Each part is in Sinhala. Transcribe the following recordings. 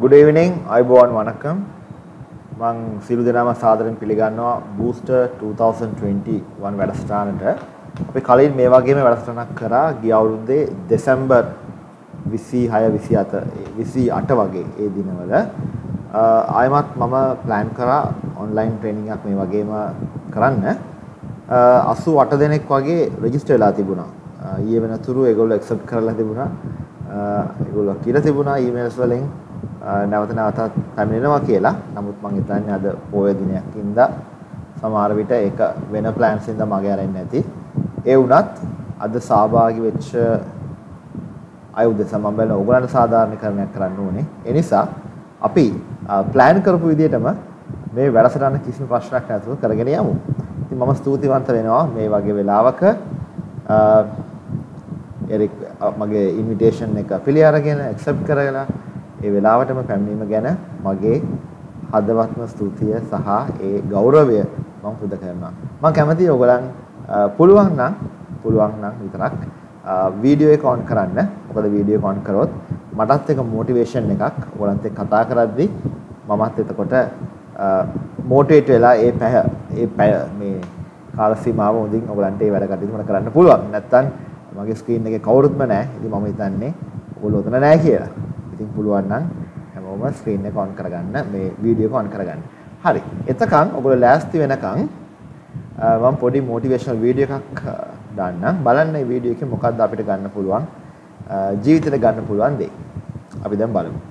good evening අයබෝවන් වණකම් මම සියලු දෙනාම සාදරයෙන් පිළිගන්නවා බූස්ටර් 2021 වැඩසටහනට අපි කලින් මේ වගේම වැඩසටහනක් කරා ගිය අවුරුද්දේ දෙසැම්බර් 26 28 වගේ ඒ දිනවල ආයමත් මම plan කරා online training එකක් මේ වගේම කරන්න 88 දෙනෙක් වගේ register වෙලා තිබුණා ඊයේ වෙනතුරු ඒගොල්ලෝ accept කරලා තිබුණා ඒගොල්ලෝ කියලා තිබුණා emails වලින් නැවත නැවතත් පැමිණෙනවා කියලා. නමුත් මම හිතන්නේ අද පොය දිනයක් ඉඳලා සමහර විට ඒක වෙන plans ඉඳලා මගේ අරින්න නැති. ඒ වුණත් අද සහභාගී වෙච්ච අය උදෙසා මම බලන ඕගලන්ට සාධාරණීකරණයක් කරන්න ඕනේ. ඒ නිසා අපි plan කරපු විදිහටම මේ වැඩසටහන කිසිම ප්‍රශ්නයක් නැතුව කරගෙන යමු. ඉතින් මම ස්තුතිවන්ත වෙනවා මේ වගේ වෙලාවක එරික් මගේ ඉන්විටේෂන් එක පිළි අරගෙන accept කරලා ඒ වෙලාවටම පැමිණීම ගැන මගේ හදවත්ම ස්තුතිය සහ ඒ ගෞරවය මම පුද කරනවා. මම කැමතියි ඔයගලන් පුළුවන් නම් විතරක් වීඩියෝ එක ඔන් කරන්න. මොකද වීඩියෝ එක ඔන් කරොත් මටත් එක මොටිවේෂන් එකක් ඔයගලන්ත් එක්ක කතා කරද්දී මමත් එතකොට මොටිවේට් වෙලා ඒ පැය මේ කාල සීමාව උදින් ඔයගලන්ට ඒ වැඩ කටයුතු මට කරන්න පුළුවන්. නැත්තම් මගේ ස්ක්‍රීන් එකේ කවුරුත්ම නැහැ. ඉතින් මම හිතන්නේ ඔයගොල්ලෝ උතන නැහැ කියලා. ඉතින් පුළුවන් නම් හැමෝම ස්ක්‍රීන් එක ඔන් කරගන්න මේ වීඩියෝ එක ඔන් කරගන්න. හරි. එතකන් ඔයගොල්ලෝ ලෑස්ති වෙනකන් මම පොඩි මොටිවේෂනල් වීඩියෝ එකක් දාන්නම්. බලන්න මේ වීඩියෝ එකේ මොකක්ද අපිට ගන්න පුළුවන් ජීවිතේට ගන්න පුළුවන් දේ. අපි දැන් බලමු.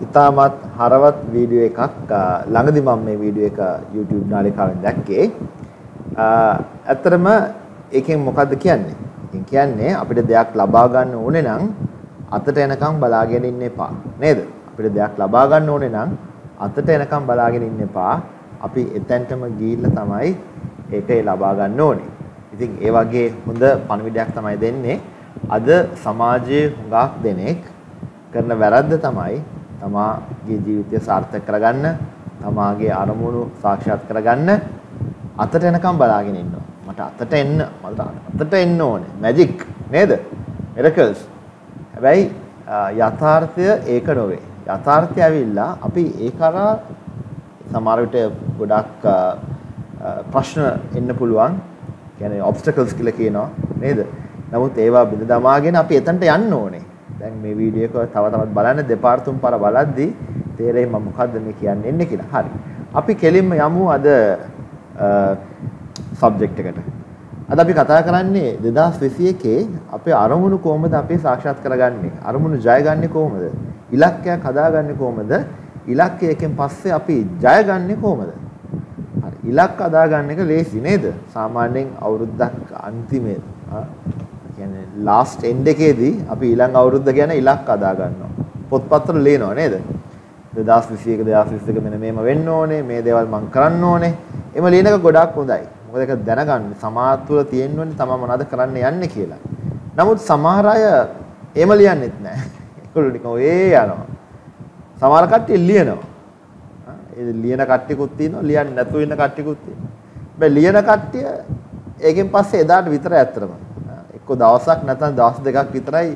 ඉතාමත් හරවත් වීඩියෝ එකක් ළඟදි මම මේ වීඩියෝ එක YouTube නාලිකාවෙන් දැක්කේ. ඇත්තටම ඒකෙන් මොකද්ද කියන්නේ? ඒකෙන් කියන්නේ අපිට දෙයක් ලබා ගන්න ඕනේ නම් අතට එනකම් බලාගෙන ඉන්න එපා. නේද? අපිට දෙයක් ලබා ගන්න ඕනේ නම් අතට එනකම් බලාගෙන ඉන්න එපා. අපි එතෙන්ටම ගිහිල්ලා තමයි ඒක ලබා ගන්න ඕනේ. ඉතින් ඒ වගේ හොඳ පණිවිඩයක් තමයි දෙන්නේ. අද සමාජයේ හුඟක් දෙනෙක් කරන වැරද්ද තමයි තමාගේ ජීවිතය සාර්ථක කරගන්න, තමාගේ අරමුණු සාක්ෂාත් කරගන්න අතට එනකම් බලාගෙන ඉන්නවා. මට අතට එන්න ඕනේ. මැජික් නේද? මිරකල්ස්. හැබැයි යථාර්ථය ඒක නොවේ. යථාර්ථය ඇවිල්ලා අපි ඒ කරා සමහර විට ගොඩක් ප්‍රශ්න එන්න පුළුවන්. කියන්නේ ඔබ්ස්ටකල්ස් කියලා කියනවා නේද? නමුත් ඒවා බිඳ දමාගෙන අපි එතනට යන්න ඕනේ. දැන් මේ වීඩියෝ එක තව තවත් බලන්න දෙපාර තුන් පාර බලද්දි තේරෙයි මම මොකද්ද මේ කියන්නේ කියලා. හරි. අපි කෙලින්ම යමු අද සබ්ජෙක්ට් එකට. අද අපි කතා කරන්නේ 2021 අපේ අරමුණු කොහොමද අපි සාක්ෂාත් කරගන්නේ? අරමුණු ජයගන්නේ කොහොමද? ඉලක්කයක් හදාගන්නේ කොහොමද? ඉලක්කයකින් පස්සේ අපි ජයගන්නේ කොහොමද? හරි. ඉලක්ක හදාගන්න එක ලේසි නේද? සාමාන්‍යයෙන් අවුරුද්දක් අන්තිමේ කියන්නේ ලාස්ට් එන්ඩ් එකේදී අපි ඊළඟ අවුරුද්ද ගැන ඉලක්ක හදා ගන්නවා. පොත්පත්වල ලියනවා නේද? 2021 2022 මෙන්න මේම වෙන්න ඕනේ, මේ දේවල් මම කරන්න ඕනේ. එම ලියන එක ගොඩක් හොඳයි. මොකද ඒක දැනගන්න සමාජ තුළ තියෙන්න ඕනේ තමයි මොනවද කරන්න යන්නේ කියලා. නමුත් සමහර අය එහෙම ලියන්නෙත් නැහැ. ඒගොල්ලෝ නිකන් ඔය යනවා. සමහර කට්ටිය ලියනවා. ඒ ලියන කට්ටියකුත් තියෙනවා, ලියන්නේ නැතුව ඉන්න කට්ටියකුත් තියෙනවා. හැබැයි ලියන කට්ටිය ඒකෙන් පස්සේ එදාට විතරයි ඇත්තටම. එක්ක දවසක් නැත්නම් දවස් දෙකක් විතරයි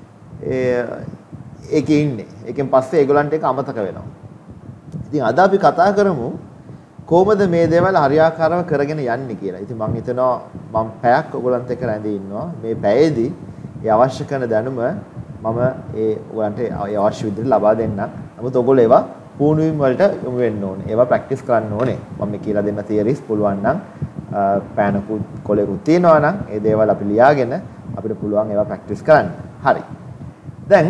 ඒකේ ඉන්නේ. ඒකෙන් පස්සේ ඒගොල්ලන්ට ඒක අමතක වෙනවා. ඉතින් අද අපි කතා කරමු කොහොමද මේ දේවල් හරියාකාරව කරගෙන යන්නේ කියලා. ඉතින් මම හිතනවා මම පැයක් ඔයගොල්ලන්ට එක්ක රැඳී ඉන්නවා. මේ පැයේදී ඒ අවශ්‍ය කරන දැනුම මම ඔයගොල්ලන්ට අවශ්‍ය විදිහට ලබා දෙන්නම්. නමුත් ඔයගොල්ලෝ ඒවා පුහුණුවීම් වලට යොමු වෙන්න ඕනේ. ඒවා ප්‍රැක්ටිස් කරන්න ඕනේ. මම මේ කියලා දෙන්න තියරිස් පුළුවන් නම් පෑනකුත් කොලේකුත් තියෙනවා නම් ඒ දේවල් අපි ලියාගෙන අපිට පුළුවන් ඒවා ප්‍රැක්ටිස් කරන්න. හරි. දැන්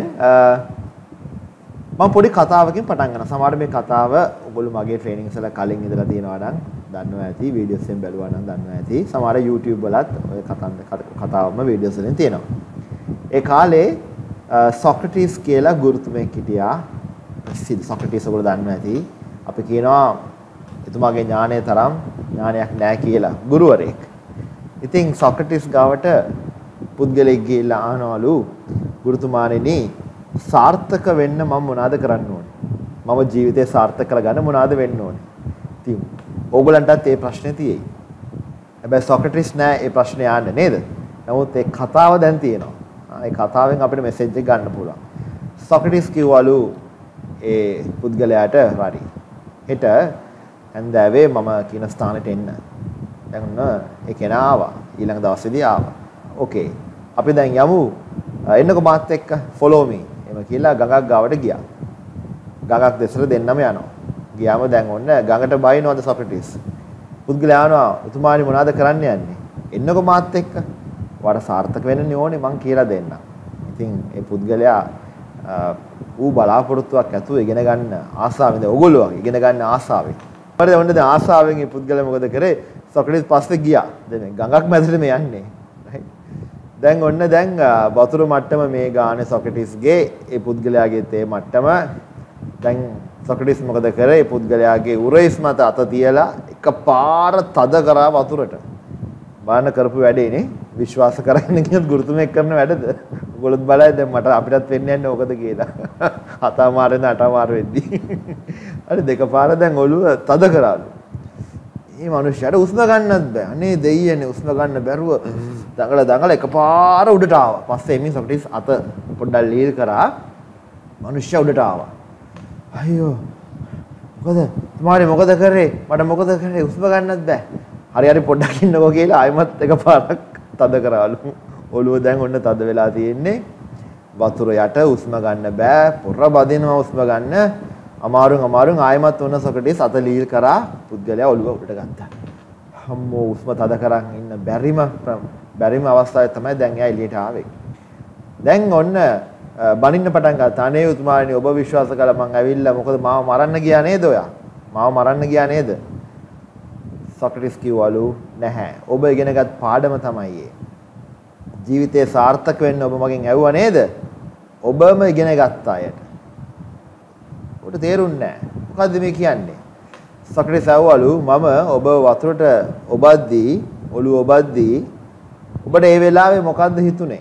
මම පොඩි කතාවකින් පටන් ගන්නවා. සමහර මේ කතාව ඔයගොල්ලෝ මගේ ට්‍රේනින්ග්ස් වල කලින් ඉඳලා තියෙනවා නම් දන්නවා ඇති, වීඩියෝස් එකෙන් බැලුවා නම් දන්නවා ඇති. සමහර YouTube වලත් ඔය කතාවම වීඩියෝස් වලින් තියෙනවා. ඒ කාලේ සොක්‍රටිස් කියලා ගුරුතුමෙක් හිටියා. සොක්‍රටිස් ඔයගොල්ලෝ දන්නවා ඇති. අපි කියනවා එතුමාගේ ඥානය තරම් ඥානයක් නැහැ කියලා ගුරුවරයෙක්. ඉතින් සොක්‍රටිස් ගාවට පුද්ගලෙක් ගිහිල්ලා අහනවලු ගුරුතුමාණෙනි සාර්ථක වෙන්න මම මොනවද කරන්න ඕනේ? මම ජීවිතේ සාර්ථක කරගන්න මොනවද වෙන්න ඕනේ? ඉතින් ඕගොල්ලන්ටත් මේ ප්‍රශ්නේ තියෙයි. හැබැයි සොක්‍රටිස් නෑ මේ ප්‍රශ්නේ යන්නේ නේද? නමුත් ඒ කතාව දැන් තියෙනවා. ඒ කතාවෙන් අපිට මෙසේජ් එක ගන්න පුළුවන්. සොක්‍රටිස් කිව්වලු ඒ පුද්ගලයාට හරි. හෙට හන්දෑවේ මම කියන ස්ථානෙට එන්න. දැන් ඒ කෙනා ආවා. ඊළඟ දවසේදී ආවා. ඕකේ. අපි දැන් යමු. එන්නකො මාත් එක්ක follow me. එහෙම කියලා ගඟක් ගාවට ගියා. ගඟක් දෙසට දෙන්නම යනවා. ගියාම දැන් ඔන්න ගඟට බයිනවද සොක්‍රටිස්. පුද්ගලයා ආනවා "උතුමානි මොනවද කරන්න යන්නේ?" "එන්නකො මාත් එක්ක. ඔයාට සාර්ථක වෙන්න ඕනේ මං කියලා දෙන්නම්." ඉතින් ඒ පුද්ගලයා ඌ බලාපොරොත්තුවක් ඇතුව ඉගෙන ගන්න ආසාවෙන්ද ඔයගොල්ලෝ වගේ ඉගෙන ගන්න ආසාවෙන්. ඊට ඔන්න දැන් ආසාවෙන් මේ පුද්ගලයා මොකද කරේ? සොක්‍රටිස් පස්සේ ගියා. දැන් ගඟක් මැදට මේ යන්නේ. දැන් ඔන්න දැන් වතුර මට්ටම මේ ගානේ සොක්‍රටිස්ගේ ඒ පුද්ගලයාගේ තේ මට්ටම. දැන් සොක්‍රටිස් මොකද කරේ? ඒ පුද්ගලයාගේ උරහිස් මත අත තියලා එකපාර තද කරා වතුරට. බලන්න කරපු වැඩේනේ. විශ්වාස කරගෙන කියනත් ගුරුතුමෙක් කරන වැඩද? ඔයගොල්ලොත් බලයි දැන් මට අපිටත් වෙන්න යන්නේ ඕකද කියලා. හතමාරෙන් අටමාර වෙද්දී. හරි දෙකපාර දැන් ඔළුව තද කරාලු. මේ මිනිහයාට උස්ම ගන්නත් බෑ. අනේ දෙයියනේ උස්ම ගන්න බැරුව දඟල එකපාර උඩට ආවා. පස්සේ එමින් සොක්‍රටිස් අත පොඩ්ඩක් ලීල් කරා. මිනිහයා උඩට ආවා. අයියෝ. මොකද කරේ? මට මොකද කරේ? උස්ම ගන්නත් බෑ. හරි පොඩ්ඩක් ඉන්නකෝ කියලා ආයෙමත් එකපාරක් තද කරාලු. ඔළුව දැන් ඔන්න තද වෙලා තියෙන්නේ. වතුර යට උස්ම ගන්න බෑ. පොර බදිනවා උස්ම ගන්න. අමාරුන් ආයෙමත් ඔන්න සොක්‍රටිස් අත ලීල් කරා පුද්ගලයා ඔළුව උඩට ගත්තා. අම්මෝ උස්ම තද කරන් ඉන්න බැරිම අවස්ථාවේ තමයි දැන් එයා එළියට ආවේ. දැන් ඔන්න බනින්න පටන් ගත්තා. අනේ උතුමාණනි ඔබ විශ්වාස කළා මං ඇවිල්ලා මොකද මාව මරන්න ගියා නේද ඔයා? මාව මරන්න ගියා නේද? සොක්‍රටිස් කිව්වලු නැහැ. ඔබ ඉගෙනගත් පාඩම තමයි ඒ. ජීවිතේ සාර්ථක වෙන්න ඔබ මගෙන් ඇහුවා නේද? ඔබම ඉගෙන ගත්ත අයට. ඔබට තේරුන්නේ නැහැ. මොකද්ද මේ කියන්නේ? සොක්‍රටිස් ඇහුවලු මම ඔබ වතුරට ඔබද්දී ඔළුව ඔබද්දී ඔබට ඒ වෙලාවේ මොකද්ද හිතුනේ?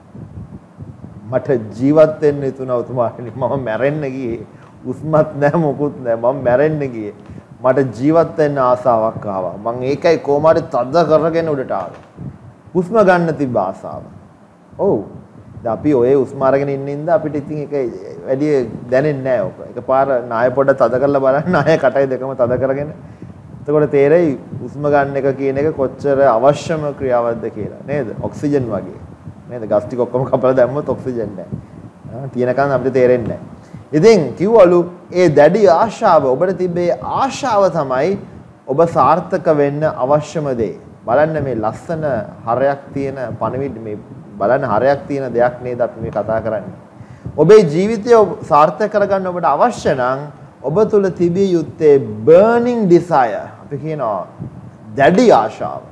මට ජීවත් වෙන්න හිතුණා උතුමාණනි. මම මැරෙන්න ගියේ. උස්මත් නැහැ මොකුත් නැහැ. මම මැරෙන්න ගියේ. මට ජීවත් වෙන්න ආසාවක් ආවා. මං ඒකයි කොහොමද තද කරගෙන උඩට ආවේ. හුස්ම ගන්න තිබ්බ ආසාව. ඔව්. දැන් අපි ඔය හුස්ම අරගෙන ඉන්න ඉඳ අපිට ඉතින් ඒක වැඩි දැනෙන්නේ නැහැ ඔක. එකපාර නාය පොඩ තද කරලා බලන්න නාය කටයි දෙකම තද කරගෙන. එතකොට තේරෙයි හුස්ම ගන්න එක කියන එක කොච්චර අවශ්‍යම ක්‍රියාවක්ද කියලා. නේද? ඔක්සිජන් වගේ. නේද? ගස් ටික ඔක්කොම කපලා දැම්මොත් ඔක්සිජන් නැහැ. තියෙනකන් අපිට තේරෙන්නේ නැහැ. ඉතින් කිව්වලු ඒ දැඩි ආශාව ඔබට තිබේ ආශාව තමයි ඔබ සාර්ථක වෙන්න අවශ්‍යම දේ. බලන්න මේ ලස්සන හරයක් තියෙන පණවිඩ මේ බලන්න හරයක් තියෙන දෙයක් නේද අපි මේ කතා කරන්නේ. ඔබේ ජීවිතය සාර්ථක කරගන්න ඔබට අවශ්‍ය නම් ඔබ තුල තිබිය යුත්තේ burning desire. අපි කියනවා දැඩි ආශාව.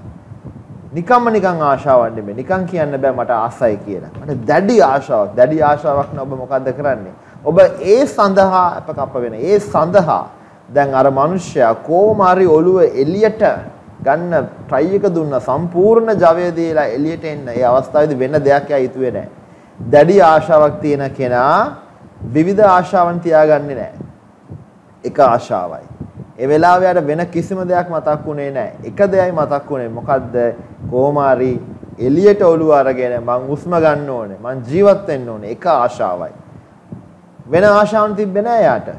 නිකන් ආශාවක් නෙමෙයි. නිකන් කියන්න බෑ මට ආසයි කියලා. මට දැඩි ආශාවක්. දැඩි ආශාවක් නම් ඔබ මොකද්ද කරන්නේ? ඔබ ඒ සඳහා අප කප වෙන. ඒ සඳහා දැන් අර මිනිස්සයා කොහොම හරි ඔළුව එළියට ගන්න try එක දුන්නා. සම්පූර්ණ ජවය දීලා එළියට එන්න. ඒ අවස්ථාවේදී වෙන දෙයක් යා හිතුවේ නැහැ. දැඩි ආශාවක් තියෙන කෙනා විවිධ ආශාවන් තියාගන්නේ නැහැ. එක ආශාවයි. ඒ වෙලාවේ යාට වෙන කිසිම දෙයක් මතක් වුණේ නැහැ. එක දෙයයි මතක් වුණේ. මොකද්ද? කොහොම හරි එළියට ඔළුව අරගෙන මං උස්ම ගන්න ඕනේ. මං ජීවත් වෙන්න ඕනේ. එක ආශාවයි. වෙන ආශාවන් තිබ්බේ නැහැ යාට.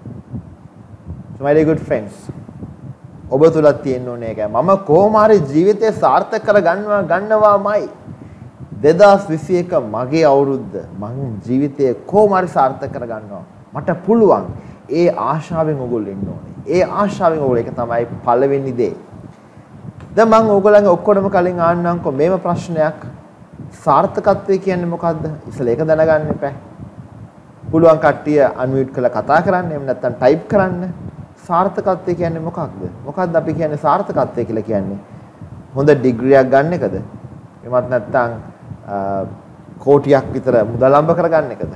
So my dear good friends. ඔබ තුලත් තියෙන්න ඕනේ ඒකයි. මම කොහොම හරි ජීවිතේ සාර්ථක කර ගන්නවාමයි. 2021 මගේ අවුරුද්ද. මං ජීවිතේ කොහොම හරි සාර්ථක කර ගන්නවා. මට පුළුවන්. ඒ ආශාවෙන් ඔයගොල්ලෝ ඉන්න ඕනේ. ඒ ආශාවෙන් ඔයගොල්ලෝ ඒක තමයි පළවෙනි දේ. දැන් මම ඕගොල්ලන්ගේ ඔක්කොටම කලින් ආන්නම්කෝ මේම ප්‍රශ්නයක්. සාර්ථකත්වය කියන්නේ මොකද්ද? ඉතින් ඒක දැනගන්න එපා. පුළුවන් කට්ටිය අන්මියුට් කරලා කතා කරන්න. එහෙම නැත්නම් ටයිප් කරන්න. සාර්ථකත්වය කියන්නේ මොකක්ද? මොකක්ද අපි කියන්නේ සාර්ථකත්වය කියලා කියන්නේ? හොඳ ඩිග්‍රියක් ගන්න එකද? එමත් නැත්නම් කෝටියක් විතර මුදල් අම්බ කරගන්න එකද?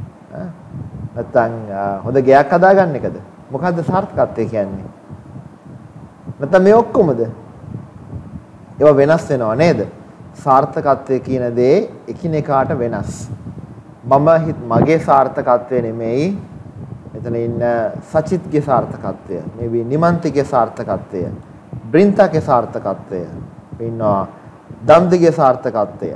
නැත්නම් හොඳ ගයක් හදාගන්න එකද? මොකද්ද සාර්ථකත්වය කියන්නේ? නැත්නම් මේ ඔක්කොමද? ඒවා වෙනස් වෙනවා නේද? සාර්ථකත්වය කියන දේ එකිනෙකාට වෙනස්. මගේ සාර්ථකත්වය නෙමෙයි එතන ඉන්න සචිත්ගේ සාර්ථකත්වය, මේ නිමන්තිගේ සාර්ථකත්වය, බ්‍රින්තාගේ සාර්ථකත්වය, ඉන්නවා දම්දිගේ සාර්ථකත්වය,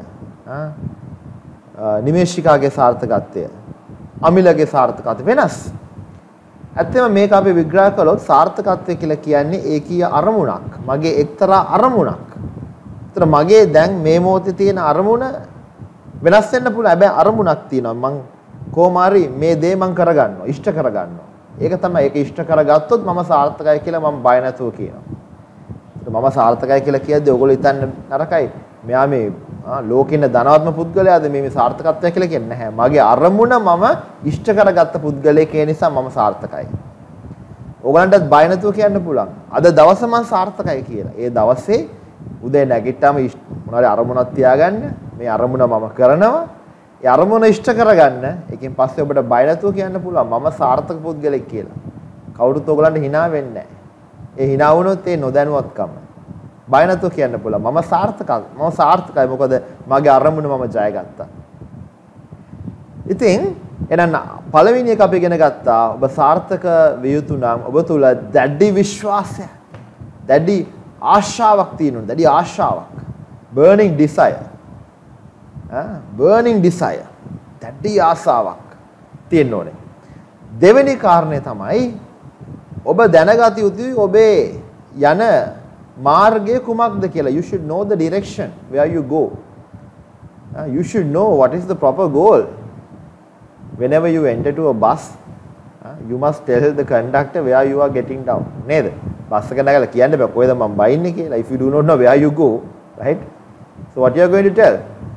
නිමේෂිකාගේ සාර්ථකත්වය, අමිලගේ සාර්ථකත්වය වෙනස්. ඇත්තම මේක අපි විග්‍රහ කළොත් සාර්ථකත්වය කියලා කියන්නේ ඒකීය අරමුණක්. මගේ එක්තරා අරමුණක්. ඒතර මගේ දැන් මේ මොහොතේ තියෙන අරමුණ වෙනස් වෙන්න පුළුවන්. හැබැයි අරමුණක් තියෙනවා. මං කොහොම හරි මේ දේ මං කරගන්නවා, ඉෂ්ට කරගන්නවා. ඒක තමයි. ඒක ඉෂ්ට කරගත්තොත් මම සාර්ථකයි කියලා මම බය නැතුව කියනවා. මම සාර්ථකයි කියලා කියද්දී ඔයගොල්ලෝ හිතන්න නරකයි. මෙයා මේ ලෝකෙින ධනවත්ම පුද්ගලයාද මේ සාර්ථකත්වය කියලා කියන්නේ නැහැ. මගේ අරමුණ මම ඉෂ්ට කරගත්ත පුද්ගලයෙක් ඒ නිසා මම සාර්ථකයි. ඔයගලන්ටත් බය නැතුව කියන්න පුළුවන්. අද දවස මම සාර්ථකයි කියලා. ඒ දවසේ උදේ නැගිට්ටාම මොනවාරි අරමුණක් තියාගන්න. මේ අරමුණ මම කරනවා. ඒ අරමුණ ඉෂ්ට කරගන්න. ඒකෙන් පස්සේ ඔබට බය නැතුව කියන්න පුළුවන් මම සාර්ථක පුද්ගලෙක් කියලා. කවුරුත් ඔයගලන්ට hina වෙන්නේ නැහැ. ඒ hina වුණොත් ඒ නොදැනුවත්කම. බය නැතුව කියන්න පුළුවන් මම සාර්ථකයි. මොකද මගේ අරමුණ මම ජයගත්තා. ඉතින් එහෙනම් පළවෙනි එක අපි ඉගෙන ගත්තා ඔබ සාර්ථක විය යුතු නම් ඔබ තුල දැඩි විශ්වාසය, දැඩි ආශාවක් තියෙනවා. දැඩි ආශාවක්. burning desire. burning desire. දැඩි ආශාවක් තියෙන්න ඕනේ. දෙවෙනි කාරණය තමයි ඔබ දැනගත යුතුයි ඔබේ යන මාර්ගය කුමක්ද කියලා. You should know the direction where you go. You should know what is the proper goal. Whenever you enter to a bus, you must tell the conductor where you are getting down. නේද? බස් එක නැගලා කියන්න බෑ කොහෙද මම බයින්නේ කියලා. If you do not know where you go, right? So what you are going to tell?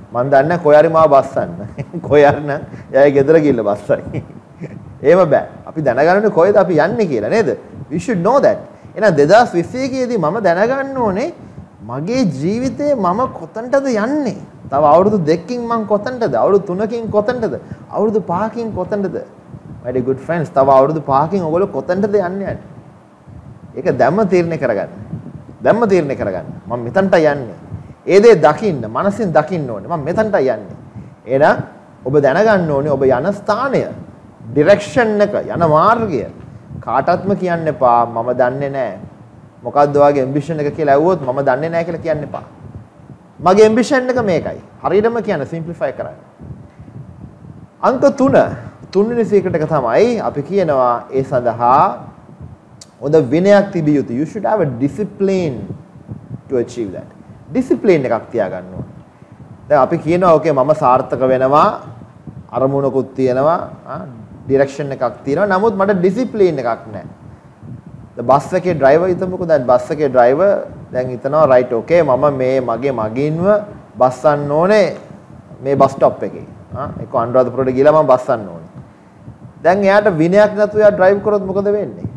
මම දන්නේ කොයි හරි මාව බස්සන්න. කොයි හරි නම් එයාගේ ගෙදර ගිහිල්ලා බස්සයි. එහෙම බෑ. අපි දැනගන්න කොහෙද අපි යන්නේ කියලා නේද? We should know that. එහෙනම් 2021 දී මම දැනගන්න ඕනේ මගේ ජීවිතේ මම කොතනටද යන්නේ? තව අවුරුදු 2කින් මම කොතනටද? අවුරුදු 3කින් කොතනටද? අවුරුදු 5කින් කොතනටද? My dear good friends, තව අවුරුදු 5කින් ඔයගොල්ලෝ කොතනටද යන්නේ? ඒක දැම්ම තීරණය කරගන්න. දැම්ම තීරණය කරගන්න. මම මෙතනට යන්නේ. ඒ දේ දකින්න, මනසින් දකින්න ඕනේ. මම මෙතනට යන්නේ. එහෙනම් ඔබ දැනගන්න ඕනේ ඔබ යන ස්ථානය, ඩිරෙක්ෂන් එක, යන මාර්ගය කාටත්ම කියන්න එපා මම දන්නේ නැහැ. මොකද්ද ඔයාගේ ඇම්බිෂන් එක කියලා ඇහුවොත් මම දන්නේ නැහැ කියලා කියන්න එපා. මගේ ඇම්බිෂන් එක මේකයි. හරියටම කියන්න සිම්ප්ලිෆයි කරන්න. අංක 3 තුන්වෙනි සීක්‍රට් එක තමයි අපි කියනවා ඒ සඳහා හොඳ විනයක් තිබිය යුතුයි. You should have a discipline to achieve that. discipline එකක් තියාගන්න ඕනේ. දැන් අපි කියනවා okay මම සාර්ථක වෙනවා අරමුණකුත් තියෙනවා ඩිරෙක්ෂන් එකක් තියෙනවා නමුත් මට ඩිසිප්ලින් එකක් නැහැ. බස් එකේ ඩ්‍රයිවර් හිතමුකෝ දැන් බස් එකේ ඩ්‍රයිවර් දැන් හිතනවා රයිට් ඕකේ මම මේ මගින්ව බස්සන්න ඕනේ මේ බස් ස්ටොප් එකේ. ඒක අනුරාධපුරට ගිහලා මම බස්සන්න ඕනේ. දැන් එයාට විනයක් නැතුව එයා ඩ්‍රයිව් කරොත් මොකද වෙන්නේ?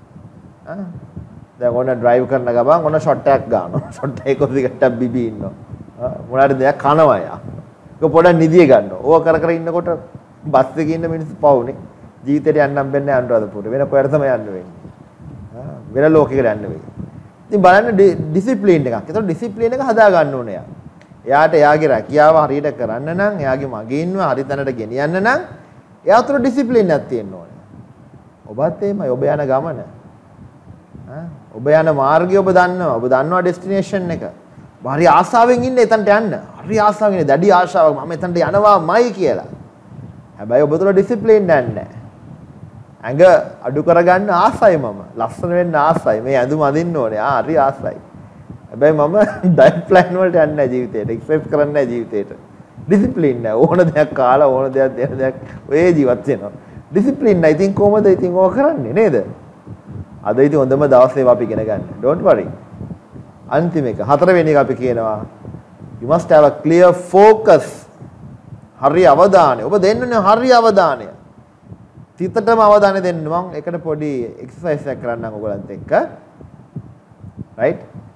දැන් ඔන්න ඩ්‍රයිව් කරන ගමන් ඔන්න ෂොට් එකක් ගන්නවා. ෂොට් එක දිගට බිබී ඉන්නවා. මොනාට දෙයක් කනවා යා. ඒක පොඩක් නිදිය ගන්නවා. ඕක කර කර ඉන්නකොට බස් එකේ ඉන්න මිනිස්සු පවුනේ. ජීවිතේට යන්නම් වෙන්නේ අනුරාධපුරට. වෙන කොහෙද තමයි යන්න වෙන්නේ. වෙන ලෝකයකට යන්න වෙයි. ඉතින් බලන්න ඩිසිප්ලින් එකක්. ඒතකොට ඩිසිප්ලින් එක හදා ගන්න ඕනේ යා. එයාට එයාගේ රැකියාව හරියට කරන්න නම්, එයාගේ මගින්ව හරි තැනට ගෙනියන්න නම් එයා තුළ ඩිසිප්ලින් එකක් තියෙන්න ඕනේ. ඔබත් එහෙමයි ඔබ යන ගමන. ඔබ යන මාර්ගය ඔබ දන්නවා. ඔබ දන්නවා ඩෙස්ටිනේෂන් එක. ඔබ හරි ආසාවෙන් ඉන්නේ එතනට යන්න. හරි ආසාවෙන් ඉන්නේ. දැඩි ආශාවක් මම එතනට යනවාමයි කියලා. හැබැයි ඔබ තුළ ඩිසිප්ලින් නැහැ. ඇඟ අඩු කරගන්න ආසයි මම. ලස්සන වෙන්න ආසයි. මේ ඇඳුම අඳින්න ඕනේ. හරි ආසයි. හැබැයි මම ඩයට් ප්ලෑන් වලට යන්නේ නැහැ ජීවිතේට. එක්සර්සයිස් කරන්නේ නැහැ ජීවිතේට. ඩිසිප්ලින් නැහැ. ඕන දෙයක් කාලා ඕන දෙයක් දෙන දෙයක් ඔය ජීවත් වෙනවා. ඩිසිප්ලින් නැහැ. ඉතින් කොහමද ඉතින් ඕක කරන්නේ නේද? අද ඉතින් හොඳම දවසේ අපි ඉගෙන ගන්න. Don't worry. අන්තිම එක හතරවෙනි එක අපි කියනවා you must have a clear focus. හරි අවධානය. ඔබ දෙන්නනේ හරි අවධානය. සිතටම අවධානය දෙන්න මම එකට පොඩි එක්සර්සයිස් එකක් කරන්නම් ඔයගලන්ට එක්ක. right?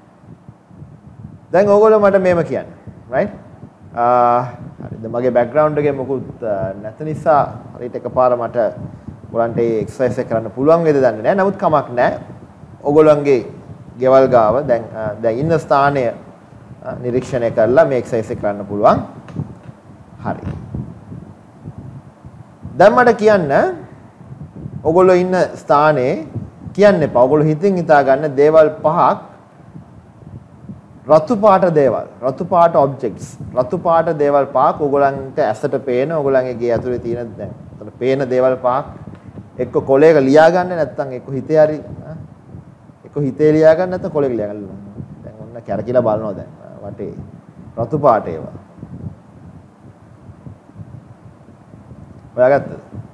දැන් ඔයගොල්ලෝ මට මේම කියන්න. right? හරිද මගේ බෑග්ග්‍රවුන්ඩ් එකේ මොකුත් නැත නිසා හරියට එකපාර මට ඔයගලන්ට මේ එක්සර්සයිස් එක කරන්න පුළුවන් වේද දන්නේ නැහැ. නමුත් කමක් නැහැ. ඔයගොල්ලන්ගේ ගෙවල් ගාව දැන් ඉන්න ස්ථානය නිරීක්ෂණය කරලා මේ එක්සර්සයිස් එක කරන්න පුළුවන්. හරි. දැන් මට කියන්න ඔයගොල්ලෝ ඉන්න ස්ථානේ කියන්න එපා. ඔයගොල්ලෝ හිතින් හිතා ගන්න දේවල් පහක් රතු පාට දේවල්, රතු පාට ඔබ්ජෙක්ට්ස්, රතු පාට දේවල් පහක් ඔයගොල්ලන්ට ඇසට පේන, ඔයගොල්ලන්ගේ ගේ ඇතුලේ තියෙන දැන් එතන පේන දේවල් පහක් එක්ක කොලයක ලියා ගන්න නැත්නම් එක්ක හිතේ හරි එක්ක හිතේ ලියා ගන්න නැත්නම් කොලයක ලියා ගන්න. දැන් ඔන්න කැරකිලා බලනවා දැන් වටේ රතු පාට ඒවා. ඔයාගත්තද?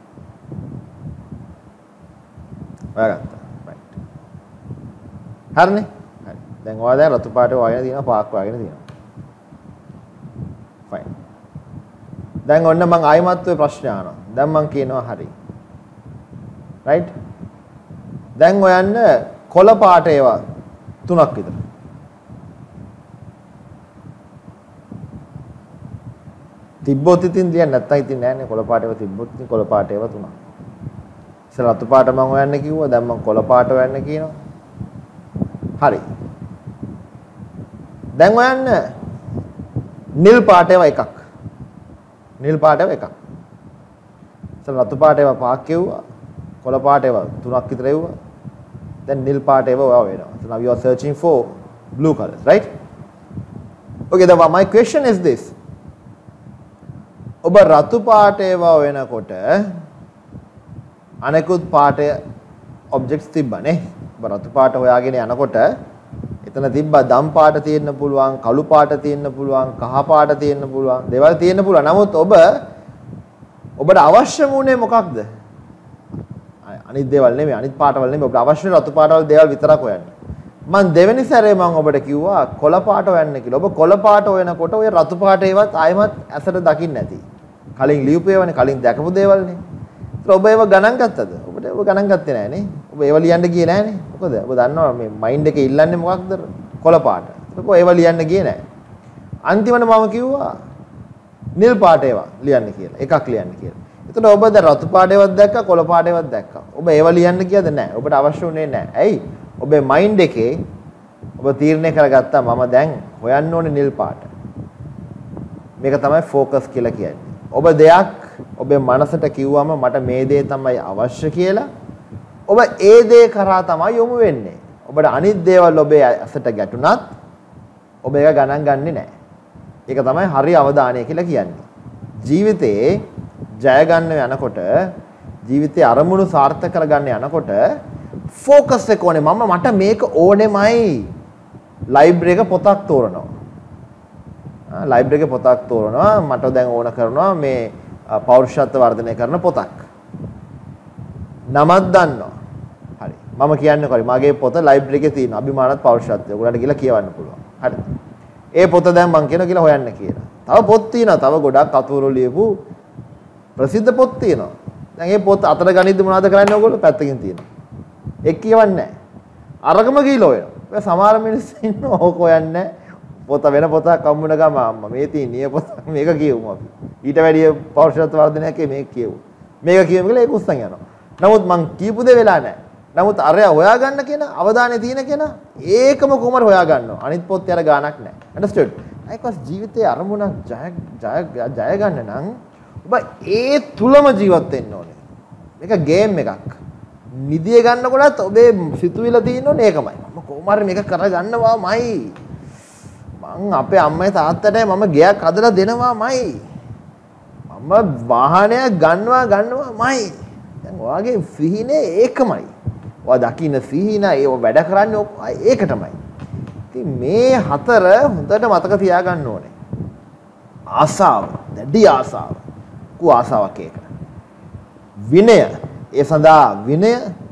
ඔයාගත්තා. right. හරිනේ? හරි. දැන් ඔයා දැන් රතු පාට වගේ තියෙනවා පාක් වගේ තියෙනවා. fine. දැන් ඔන්න මම ආයිමත් ඔය ප්‍රශ්න අහනවා. දැන් මම කියනවා හරි. right? දැන් ඔයන්න කොළ පාට ඒවා තුනක් විතර. තිබ්බොත් ඉතින් ලියන්න නැත්තම් ඉතින් නෑනේ කොළ පාට ඒවා තිබ්බොත් ඉතින් කොළ පාට ඒවා තුනක්. ඉතින් රතු පාට මම හොයන්න කිව්වා දැන් මම කොළ පාට හොයන්න කියනවා. හරි. දැන් හොයන්න නිල් පාට ඒවා එකක්. නිල් පාට ඒවා එකක්. ඉතින් රතු පාට ඒවා පහක් කිව්වා. කොළ පාට ඒවා තුනක් විතර එව්වා. දැන් නිල් පාට ඒවා ඔයා වෙනවා. So now you are searching for blue colors, right? Okay, then my question is this. ඔබ රතු පාට ඒවා වෙනකොට අනෙකුත් පාටය ඔබ්ජෙක්ට්ස් තිබ්බනේ. ඔබ රතු පාට හොයාගෙන යනකොට එතන තිබ්බා දම් පාට තියෙන්න පුළුවන්, කළු පාට තියෙන්න පුළුවන්, කහ පාට තියෙන්න පුළුවන්, දේවල් තියෙන්න පුළුවන්. නමුත් ඔබට අවශ්‍ය වුණේ මොකක්ද? අනිත් දේවල් නෙමෙයි, අනිත් පාටවල නෙමෙයි. ඔබට අවශ්‍ය රතු පාටවල දේවල් විතරක් හොයන්න. මම දෙවෙනි සැරේ මම ඔබට කිව්වා කොළ පාට හොයන්න කියලා. ඔබ කොළ පාට හොයනකොට ඔය රතු පාට ඒවත් ආයෙමත් ඇසට දකින්න නැති. කලින් ලියපු ඒවානේ කලින් දැකපු දේවල්නේ. ඒත් ඔබ ඒව ගණන් ගත්තද? ඔබට ඒව ගණන් ගත්තේ නැහැ නේ. ඔබ ඒව ලියන්න ගියේ නැහනේ. මොකද? ඔබ දන්නවා මේ මයින්ඩ් එකේ ඉල්ලන්නේ මොකක්ද? කොළ පාට. ඒක ඒව ලියන්න ගියේ නැහැ. අන්තිමට මම කිව්වා නිල් පාට ඒවා ලියන්න කියලා. එකක් ලියන්න කියලා. එතකොට ඔබ දැන් රතු පාට ඒවත් දැක්කා කොළ පාට ඒවත් දැක්කා. ඔබ ඒව ලියන්න කියද නැහැ. ඔබට අවශ්‍ය උනේ නැහැ. ඇයි? ඔබේ මයින්ඩ් එකේ ඔබ තීරණය කරගත්තා මම දැන් හොයන්න ඕනේ නිල් පාට. මේක තමයි ફોකස් කියලා කියන්නේ. ඔබ දෙයක් ඔබේ මනසට කිව්වම මට මේ දේ තමයි අවශ්‍ය කියලා ඔබ ඒ දේ කරා තමයි යොමු වෙන්නේ. ඔබට අනිත් දේවල් ඔබේ ඇසට ගැටුණත් ඔබ ඒක ගණන් ගන්නේ නැහැ. ඒක තමයි හරි අවධානය කියලා කියන්නේ. ජීවිතේ ජය ගන්න යනකොට ජීවිතේ අරමුණු සාර්ථක කරගන්න යනකොට ફોකස් එක ඕනේ. මට මේක ඕනෙමයි. ලයිබ්‍රරි එක පොතක් තෝරනවා. ලයිබ්‍රරි එකේ පොතක් තෝරනවා. මට දැන් ඕන කරනවා මේ පෞරුෂත්ව වර්ධනය කරන පොතක්. නමක් දන්නවා. හරි. මම කියන්නේ කොහරි මගේ පොත ලයිබ්‍රරි එකේ තියෙන අභිමානත් පෞරුෂත්වය. ඔයගොල්ලන්ට ගිහලා කියවන්න පුළුවන්. හරි. ඒ පොත දැන් මම කියනවා කියලා හොයන්න කියලා. තව පොත් තියෙනවා. තව ගොඩක් අතුරු ලියපු ප්‍රසිද්ධ පොත් තියෙනවා. දැන් මේ පොත් අතර ගනිද්දි මොනවද කරන්නේ ඔයගොල්ලෝ? පැත්තකින් තියෙනවා. එක් කියවන්නේ නැහැ. අරගම ගිහලා හොයනවා. ඔය සමහර මිනිස්සු ඉන්නවා ඕක හොයන්නේ පොත වෙන පොතක් හම්බුන ගම අම්මා මේ තියෙන පොතක් මේක කියවමු අපි. ඊට වැඩිය පෞරුෂත්ව වර්ධනයක් මේක කියවමු. මේක කියවමු කියලා ඒක උස්සන් යනවා. නමුත් මං කියපු දේ වෙලා නැහැ. නමුත් අරයා හොයාගන්න කෙනා අවධානය තියෙන කෙනා ඒකම කොහමද හොයා ගන්නවා. අනිත් පොත් යාර ගාණක් නැහැ. understood? ඒකස් ජීවිතයේ අරමුණක් ජය ගන්න නම් ඔබ ඒ තුලම ජීවත් වෙන්න ඕනේ. මේක ගේම් එකක්. නිදිය ගන්නකොටත් ඔබේ සිතුවිල්ල තියෙන්නේ ඒකමයි. මම කොහොම හරි මේක කරගන්නවාමයි. මං අපේ අම්මයි තාත්තටයි මම ගෙයක් හදලා දෙනවාමයි. මම වාහනයක් ගන්නවාමයි. දැන් ඔයාගේ සිහිනේ ඒකමයි. ඔයා දකින්න සිහින ඒව වැඩ කරන්නේ ඒකටමයි. ඉතින් මේ හතර හොඳට මතක තියාගන්න ඕනේ. ආසාව, දැඩි ආසාව. ආසාවක් ඒක. විනය. ඒ සඳහා විනය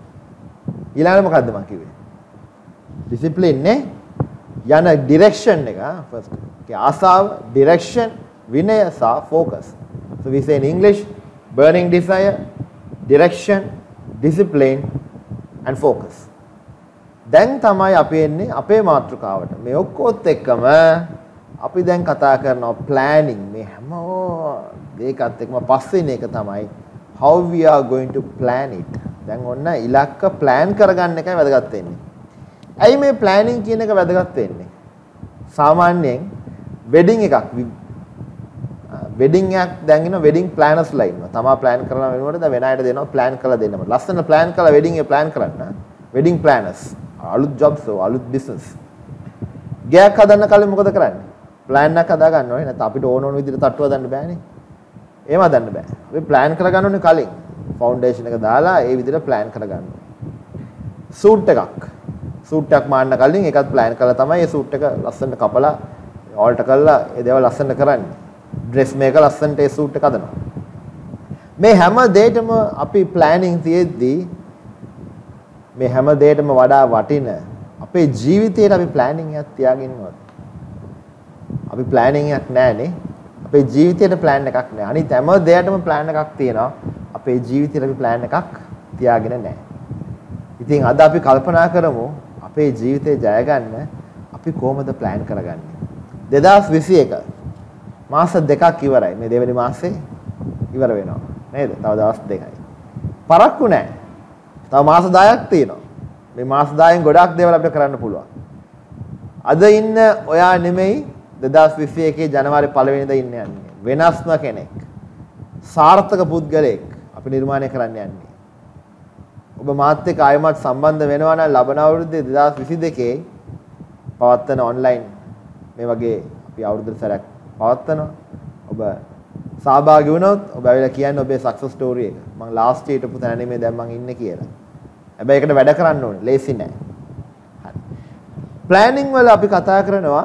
ඊළඟට මොකද්ද මම කිව්වේ? ඩිසිප්ලින් නේ. යන ඩිරෙක්ෂන් එක ෆස්ට්. ආසාව, ඩිරෙක්ෂන්, විනය සහ focus. So we say in English burning desire, direction, discipline and focus. දැන් තමයි අපි එන්නේ අපේ මාතෘකාවට. මේ ඔක්කොත් එක්කම අපි දැන් කතා කරනවා planning. මේ හැම දෙයකත් එක්කම පස්වෙනි එක තමයි how we are going to plan it. දැන් ඔන්න ඉලක්ක plan කරගන්න එකයි වැදගත් වෙන්නේ. ඇයි මේ planning කියන එක වැදගත් වෙන්නේ? සාමාන්‍යයෙන් wedding එකක් wedding එකක් දැන් ඉන්න wedding planners ලා ඉන්නවා. තමා plan කරන වෙනකොට දැන් වෙන අයට දෙනවා plan කරලා දෙන්නම. ලස්සන plan කරලා wedding එක plan කරන්න. wedding planners. අලුත් jobs අලුත් business. ගයක් හදන්න කලින් මොකද කරන්නේ? plan එකක් හදා ගන්න ඕනේ. නැත්නම් අපිට ඕන විදිහට තට්ටුව දාන්න බෑනේ. එහෙම හදන්න බෑ. අපි plan කරගන්න ඕනේ කලින්. foundation එක දාලා ඒ විදිහට plan කරගන්න ඕනේ. suit එකක්. suit එකක් මාන්න කලින් ඒකත් plan කරලා තමයි ඒ suit එක ලස්සනට කපලා alter කරලා ඒ දේවල් ලස්සනට කරන්නේ. dress මේක ලස්සනට ඒ suit එක හදනවා. මේ හැම දෙයකම අපි planning තියෙද්දි මේ හැම දෙයකම වඩා වටින අපේ ජීවිතේට අපි planning එකක් තියාගෙන ඉන්නවා. අපි planning එකක් නැහැනේ. අපේ ජීවිතේට plan එකක් නැහැ. අනිත් හැම දෙයකටම plan එකක් තියෙනවා. අපේ ජීවිතේට අපි plan එකක් තියාගෙන නැහැ. ඉතින් අද අපි කල්පනා කරමු අපේ ජීවිතේ ජය ගන්න අපි කොහොමද plan කරගන්නේ? 2021 මාස දෙකක් ඉවරයි. මේ දෙවෙනි මාසේ ඉවර වෙනවා. නේද? තව දවස් දෙකයි. පරක්කු නැහැ. තව මාස 10ක් තියෙනවා. මේ මාස 10න් ගොඩක් දේවල් අපිට කරන්න පුළුවන්. අද ඉන්න ඔයා නෙමෙයි 2021 ජනවාරි 1 වෙනිදා ඉන්න යන්නේ. වෙනස්ම කෙනෙක්. සාර්ථක පුද්ගලයෙක් අපි නිර්මාණය කරන්න යන්නේ. ඔබ මාත් එක්ක ආයමත් සම්බන්ධ වෙනවා නම් ලබන අවුරුද්දේ 2022 පවත්වන ඔන්ලයින් මේ වගේ අපි අවුරුද්දට සැරයක් පවත්වනවා. ඔබ සහභාගී වුණොත් ඔබ ඇවිල්ලා කියන්නේ ඔබේ සක්සස් ස්ටෝරි එක. මම ලාස්ට් ඉයර් හිටපු තැන නෙමෙයි දැන් මම ඉන්නේ කියලා. හැබැයි ඒකට වැඩ කරන්න ඕනේ. ලේසි නෑ. හරි. ප්ලෑනින් වල අපි කතා කරනවා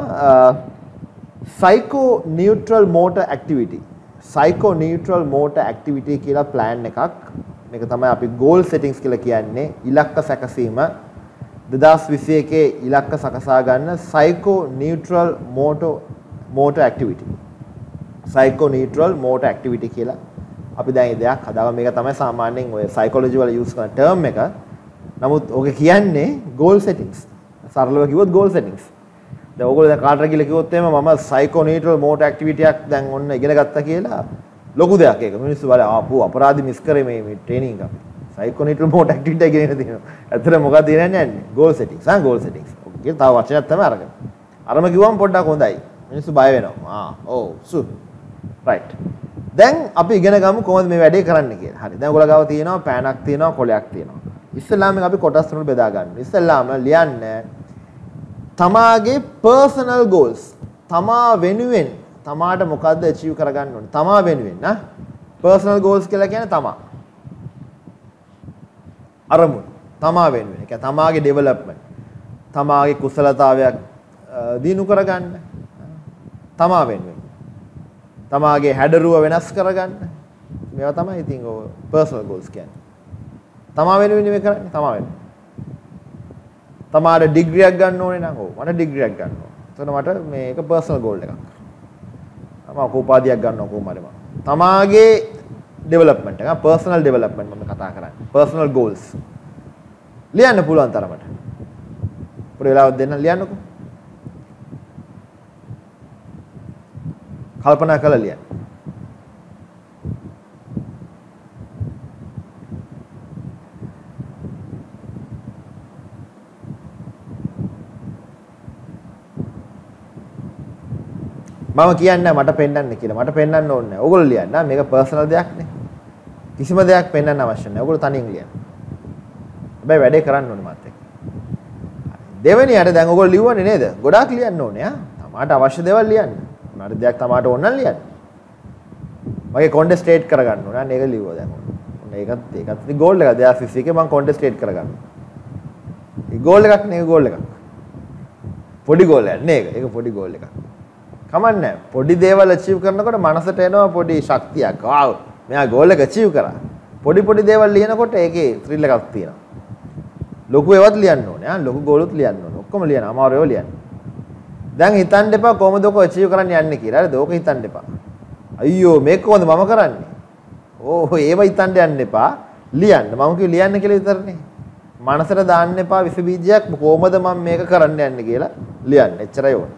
psycho neutral motor activity. psycho neutral motor activity කියලා plan එකක්. මේක තමයි අපි goal settings කියලා කියන්නේ. ඉලක්ක සැකසීම 2021 ඉලක්ක සකසා ගන්න psycho neutral motor activity. Psycho neutral motor activity කියලා අපි දැන් මේ දෙයක් හදාගමු. මේක තමයි සාමාන්‍යයෙන් ඔය සයිකොලොජි වල යූස් කරන ටර්ම් එක. නමුත් ඕක කියන්නේ goal settings. සරලව කිව්වොත් goal settings. දැන් ඕගොල්ලෝ දැන් කාටද කියලා කිව්වොත් එහෙම මම සයිකෝ නියුට්‍රල් මෝටර් ඇක්ටිවිටි එකක් දැන් ඔන්න ඉගෙන ගත්තා කියලා ලොකු දෙයක් ඒක. මිනිස්සු බලලා ආපු අපරාධි මිස් කරේ මේ ට්‍රේනින් එක. සයිකෝ නියුට්‍රල් මෝටර් ඇක්ටිවිටි එක ගෙන තියෙනවා. ඇත්තට මොකක්ද කියන්නේ? goal settings. goal settings. ඔක කියන තව වචනයක් තමයි අරගෙන. අරම කිව්වම පොඩ්ඩක් හොඳයි. මිනිස්සු බය වෙනවා. ඔව් right. දැන් අපි ඉගෙන ගමු කොහොමද මේ වැඩේ කරන්න කියලා. හරි. දැන් ඔයගොල්ලෝ ගාව තියෙනවා පෑනක් තියෙනවා කොලයක් තියෙනවා. ඉස්සෙල්ලාම අපි කොටස් තුනකට බෙදා ගන්න. ඉස්සෙල්ලාම ලියන්න තමාගේ personal goals. තමා වෙනුවෙන් තමාට මොකද්ද achieve කරගන්න ඕනේ. තමා වෙනුවෙන් නා. personal goals කියලා කියන්නේ තමා. අරමුණු. තමා වෙනුවෙන්. ඒ කියන්නේ තමාගේ development. තමාගේ කුසලතාවයක් දිනු කරගන්න. තමා වෙනුවෙන්. තමාගේ හැඩරුව වෙනස් කරගන්න. මේවා තමයි ඉතින් ඔය personal goals කියන්නේ. තමා වෙනුවෙන් මේ කරන්නේ තමා වෙනුවෙන්. තමාට ඩිග්‍රියක් ගන්න ඕනේ නම් ඔව් මට ඩිග්‍රියක් ගන්න ඕනේ. එතන මට මේක personal goal එකක්. මම උපාධියක් ගන්නවා කොහොම හරි මම. තමාගේ development එක personal development මම කතා කරන්නේ. personal goals. ලියන්න පුළුවන් තරමට. පොඩි වෙලාවක් දෙන්න ලියන්නකෝ. කල්පනා කරලා ලියන්න. මම කියන්නේ මට පෙන්වන්න කියලා. මට පෙන්වන්න ඕනේ නැහැ. ඕගොල්ලෝ ලියන්න. මේක පර්සනල් දෙයක් නේ. කිසිම දෙයක් පෙන්වන්න අවශ්‍ය නැහැ. ඕගොල්ලෝ තනියෙන් ලියන්න. හැබැයි වැඩේ කරන්න ඕනේ මාත් එක්ක. දෙවෙනියට දැන් ඕගොල්ලෝ ලියුවනේ නේද? ගොඩාක් ලියන්න ඕනේ ආ. තමාට අවශ්‍ය දේවල් ලියන්න. මොනවාරි දෙයක් තමාට ඕන නම් ලියන්න. මගේ කොන්ටෙස්ටේට් කරගන්න ඕනේ. අන්න ඒක ලියුවා දැන්. ඔන්න ඒකත් ඉතින් ගෝල් එක 2021 මම කොන්ටෙස්ටේට් කරගන්නවා. ඒ ගෝල් එකක් නේ ගෝල් එකක්. පොඩි ගෝල් එකක් නේ ඒක. ඒක පොඩි ගෝල් එකක්. කමන්නේ පොඩි දේවල් achieve කරනකොට මනසට එනවා පොඩි ශක්තියක්. ආව් මෙයා ගෝල් එක achieve කරා. පොඩි දේවල් ලියනකොට ඒකේ thrill එකක් තියෙනවා. ලොකු ඒවත් ලියන්න ඕනේ. ලොකු ගෝලුත් ලියන්න ඕනේ. ඔක්කොම ලියන්න. අමාරු ඒවා ලියන්න. දැන් හිතන්න එපා කොහොමද ඔක achieve කරන්න යන්නේ කියලා. හරිද? ඕක හිතන්න එපා. අයියෝ මේක කොහොමද මම කරන්නේ? ඕ ඒව හිතන්න යන්න එපා. ලියන්න. මම කිව්වේ ලියන්න කියලා විතරනේ. මනසට දාන්න එපා විස බීජයක් කොහොමද මම මේක කරන්න යන්නේ කියලා ලියන්න. එච්චරයි ඕනේ.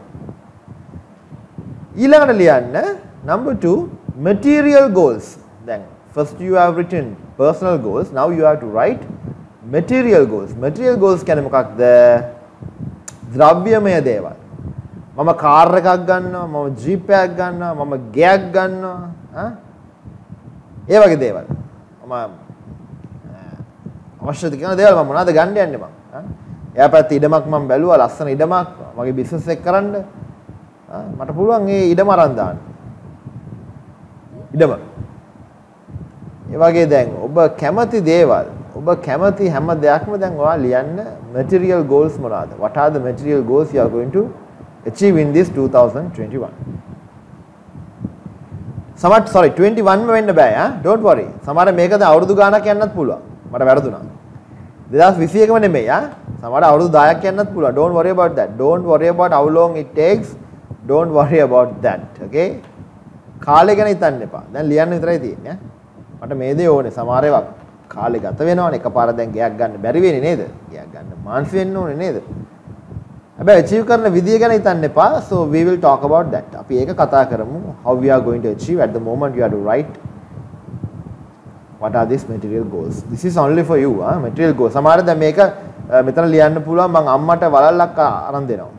ඊළඟට ලියන්න number 2 material goals. දැන් first you have written personal goals, now you have to write material goals. material goals කියන්නේ මොකක්ද? ද්‍රව්‍යමය දේවල්. මම කාර් එකක් ගන්නවා, මම ජීප් එකක් ගන්නවා, මම ගෙයක් ගන්නවා. ඒ වගේ දේවල්. මම අවශ්‍යද කියන දේවල් මම මොනවද ගන්න යන්නේ මම? එයා පැත්තේ ඉඩමක් මම බැලුවා, ලස්සන ඉඩමක් මගේ බිස්නස් එක කරන්න. මට පුළුවන් ඒ ඉඩම අරන් දාන්න. ඉඩම. ඒ වගේ දැන් ඔබ කැමති දේවල්, ඔබ කැමති හැම දෙයක්ම දැන් ඔයා ලියන්න material goals මොනවාද? What are the material goals you are going to achieve in this 2021? සමහර 21 ම වෙන්න බෑ ඈ. Don't worry. සමහර මේකද අවුරුදු ගාණක් යන්නත් පුළුවන්. මට වැරදුනා. 2021 ම නෙමෙයි ඈ. සමහර අවුරුදු 10ක් යන්නත් පුළුවන්. Don't worry about that. Don't worry about how long it takes. Don't worry about that. Okay? කාලය ගැන හිතන්න එපා. දැන් ලියන්න විතරයි තියෙන්නේ ඈ. මට මේ දේ ඕනේ. සමහර ඒවා කාලේ ගත වෙනවනේ. එකපාර දැන් ගයක් ගන්න බැරි වෙන්නේ නේද? ගයක් ගන්න මාන්සි වෙන්න ඕනේ නේද? හැබැයි achieve කරන විදිය ගැන හිතන්න එපා. So we will talk about that. අපි ඒක කතා කරමු. How we are going to achieve. At the moment you have to write what are these material goals. This is only for you. Material goals. සමහර දැන් මේක මෙතන ලියන්න පුළුවන් මම අම්මට වලල්ලක් අරන් දෙනවා.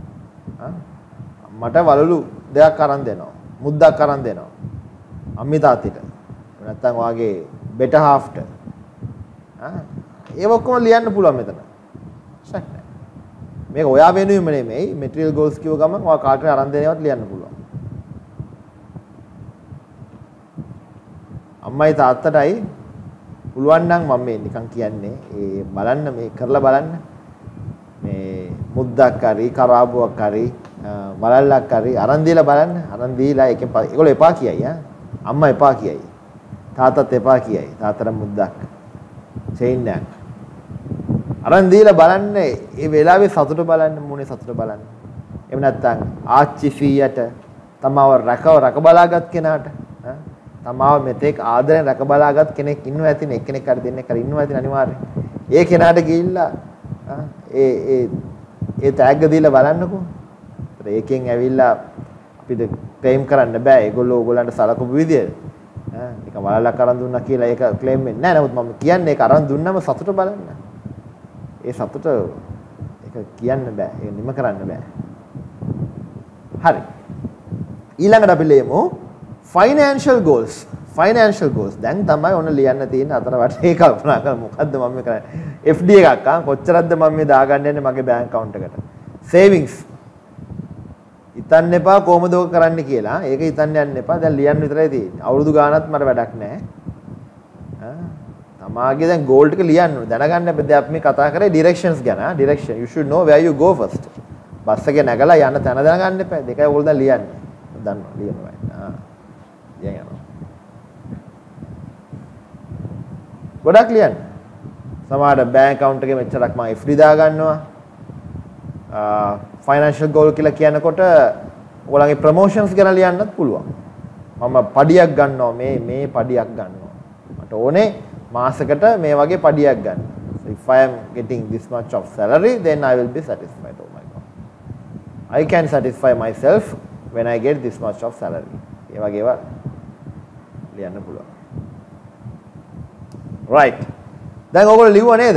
මට වලලු දෙයක් අරන් දෙනවා. මුද්දක් අරන් දෙනවා. අම්මි තාත්තිට. නැත්තම් වාගේ better half-ට. ඒක ඔක්කොම ලියන්න පුළුවන් මෙතන. ෂට්. මේක ඔයා වෙනුවෙම නෙමෙයි material goals කියව ගමන් ඔයා කාටට අරන් දෙනවත් ලියන්න පුළුවන්. අම්මයි තාත්තටයි පුළුවන් නම් මම මේ නිකන් කියන්නේ ඒ බලන්න මේ කරලා බලන්න. මේ මුද්දක් හරි කරාබුවක් හරි වලල්ලක් හරි අරන් දීලා බලන්න. අරන් දීලා ඒකෙන් ඒගොල්ලෝ එපා කියයි අම්මා එපා කියයි. තාත්තත් එපා කියයි. තාත්තට මුද්දක් චේන් එකක් අරන් දීලා බලන්න මේ වෙලාවේ සතුට බලන්න මොනේ සතුට බලන්න. එහෙම නැත්නම් ආච්චි සීයට තමව රැක බලාගත් කෙනාට තමව මෙතෙක් ආදරෙන් රැක බලාගත් කෙනෙක් ඉන්නවා ඇතිනේ එක්කෙනෙක් හරි දෙන්නෙක් හරි ඉන්නවා ඇතිනේ අනිවාර්යෙන්. ඒ කෙනාට ගිහිල්ලා ඒ තෑග්ග දීලා බලන්නකෝ. ඒකෙන් ඇවිල්ලා අපිට ක්ලේම් කරන්න බෑ. ඒගොල්ලෝ ඕගොල්ලන්ට සලකපු විදියට. නිකන් වලල්ලක් අරන් දුන්නා කියලා ඒක ක්ලේම් වෙන්නේ නැහැ. නමුත් මම කියන්නේ ඒක අරන් දුන්නම සතුට බලන්න. ඒ සතුට ඒක කියන්න බෑ. ඒක නිම කරන්න බෑ. හරි. ඊළඟට අපි ලියමු financial goals. Financial goals. දැන් තමයි ඔන්න ලියන්න තියෙන අතර වටේ කල්පනා කරලා මොකද්ද මම මේ කරන්නේ? FD එකක් කොච්චරක්ද මම මේ දාගන්න යන්නේ මගේ බැංක් account එකට. savings. හිතන්න එපා කොහොමද ඔක කරන්න කියලා. ඒක හිතන්න යන්න එපා. දැන් ලියන්න විතරයි තියෙන්නේ. අවුරුදු ගානක් මට වැඩක් නැහැ. තමාගේ දැන් goal ටික ලියන්න ඕනේ. දැනගන්න බෑ අපි මේ කතා කරේ directions ගැන. direction. You should know where you go first. Bus එකේ නැගලා යන්න තැන දැනගන්න එපා. දෙකයි ඕගොල්ලෝ දැන් ලියන්නේ. දන්නවා ලියනවා. දැන් යනවා. ගොඩක් ලියන්න. සමහරවිට බැංක් account එකේ මෙච්චරක් මම FD දා ගන්නවා. ෆයිනෑන්ෂල් ගෝල් කියලා කියනකොට ඔයගොල්ලන්ගේ ප්‍රොමෝෂන්ස් ගැන ලියන්නත් පුළුවන්. මම පඩියක් ගන්නවා මේ පඩියක් ගන්නවා. මට ඕනේ මාසෙකට මේ වගේ පඩියක් ගන්න. So if I am getting this much of salary then I will be satisfied. Oh my god. I can satisfy myself when I get this much of salary. ඒ වගේ ඒවා ලියන්න පුළුවන්. right. දැන් ඔයගොල්ලෝ ලිව්වා නේද?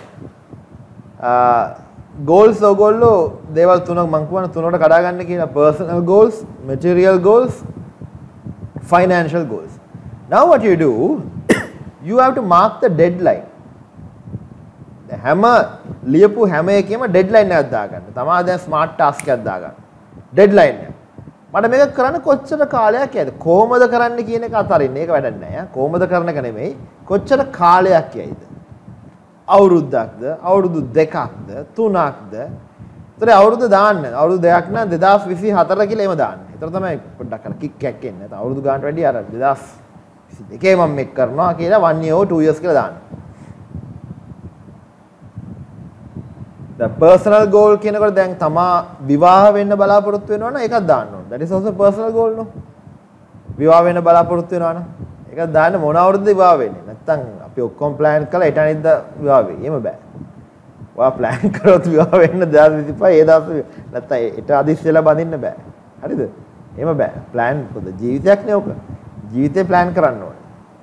goals ඔයගොල්ලෝ දේවල් තුනක් මම කියවන තුනකට කඩා ගන්න කියලා personal goals, material goals, financial goals. Now what you do, you have to mark the deadline. හැම ලියපු හැම එකෙම deadline එකක් දාගන්න. තමා දැන් smart task එකක් දාගන්න. deadline එක. මට මේක කරන්න කොච්චර කාලයක් යයිද? කොහොමද කරන්න කියන එක අතරින් ඒක වැඩක් නැහැ. කොහොමද කරන එක නෙමෙයි. කොච්චර කාලයක් යයිද? අවුරුද්දක්ද අවුරුදු දෙකක්ද තුනක්ද ඒතර අවුරුදු දාන්න අවුරුදු දෙකක් නම් 2024 කියලා එහෙම දාන්න. ඒතර තමයි පොඩ්ඩක් අර කික් එකක් එන්නේ. නැත්නම් අවුරුදු ගානට වැඩි අර 2022 මම මේක කරනවා කියලා 1 year or 2 years කියලා දාන්න. the personal goal කියනකොට දැන් තමා විවාහ වෙන්න බලාපොරොත්තු වෙනවා නම් ඒකක් දාන්න ඕනේ. that is also personal goal no. විවාහ වෙන්න බලාපොරොත්තු වෙනවා නම් ඒකක් දාන්න මොන අවුරුද්දද විවාහ වෙන්නේ? නැත්නම් අපි ඔක්කොම plan කරලා ඊට අනිද්දා විවාහ වෙයි. එහෙම බෑ. ඔයා plan කරොත් විවාහ වෙන්න 2025 ඒ දවස් නැත්නම් ඊට අදිස්සෙලා බඳින්න බෑ. හරිද? එහෙම බෑ. plan පොද ජීවිතයක් නේ ඔක. ජීවිතේ plan කරන්න ඕනේ.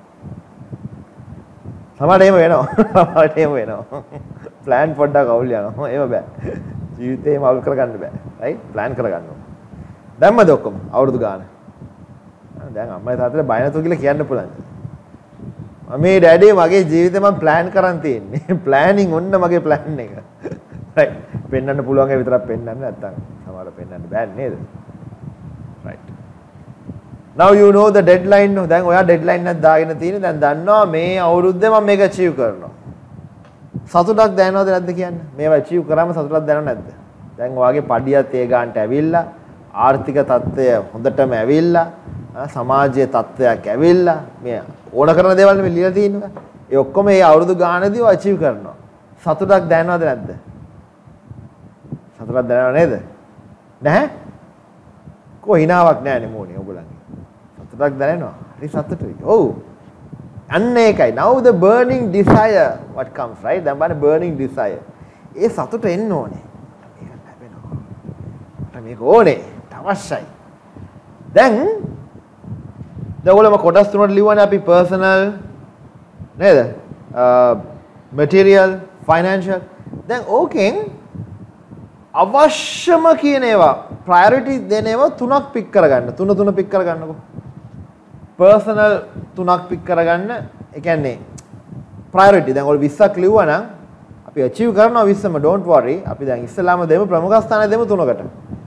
සමහරට එහෙම වෙනවා. සමහරට එහෙම වෙනවා. plan පොඩ්ඩක් අවුල් යනවා. එහෙම බෑ. ජීවිතේම අවුල් කරගන්න බෑ. right? plan කරගන්න ඕනේ. දැම්මද ඔක්කොම අවුරුදු ගාන? දැන් අම්මයි තාත්තට බය නැතුව කියලා කියන්න පුළුවන්. මේ ඩැඩි මගේ ජීවිතේ මම plan කරන් තියෙන්නේ. planning ඔන්න මගේ plan එක. right. පෙන්වන්න පුළුවන් ඒ විතරක් පෙන්වන්න නැත්තම් සමහරව පෙන්වන්න බෑ නේද? right. now you know the deadline. දැන් ඔයා deadline එකක් දාගෙන තියෙන්නේ. දැන් දන්නවා මේ අවුරුද්දේ මම මේක achieve කරනවා. සතුටක් දැනනවද නැද්ද කියන්න? මේවා achieve කරාම සතුටක් දැනනවද නැද්ද? දැන් ඔයාගේ පඩියත් ඒ ගානට ඇවිල්ලා ආර්ථික තත්ත්වය හොඳටම ඇවිල්ලා සමාජයේ තත්ත්වයක් ඇවිල්ලා මේ ඕන කරන දේවල් මේ ලියලා තියෙනවා. ඒ ඔක්කොම මේ අවුරුදු ගානදී ඔය achieve කරනවා. සතුටක් දැනනවද නැද්ද? සතුටක් දැනනව නේද? නැහැ? කො හිනාවක් නැහැනේ මොනේ ඔයගොල්ලන්ගේ. සතුටක් දැනෙනවා. හරි සතුටුයි. ඔව්. අන්න ඒකයි. now the burning desire what comes right? දැන් බලන්න burning desire. ඒ සතුට එන්න ඕනේ. මේක ලැබෙනවා. මේක ඕනේ. අවශ්‍යයි. දැන් ඔයගොල්ලෝ කොටස් තුනකට ලියවන්නේ අපි personal නේද? material, financial. දැන් ඕකෙන් අවශ්‍යම කියන ඒවා priority දෙන ඒවා තුනක් pick කරගන්න. තුන pick කරගන්නකො. personal තුනක් pick කරගන්න. ඒ කියන්නේ priority. දැන් ඔයගොල්ලෝ 20ක් ලිව්වා නම් අපි achieve කරනවා 20ම don't worry. අපි දැන් ඉස්සෙල්ලාම දෙමු ප්‍රමුඛ ස්ථානය දෙමු තුනකට.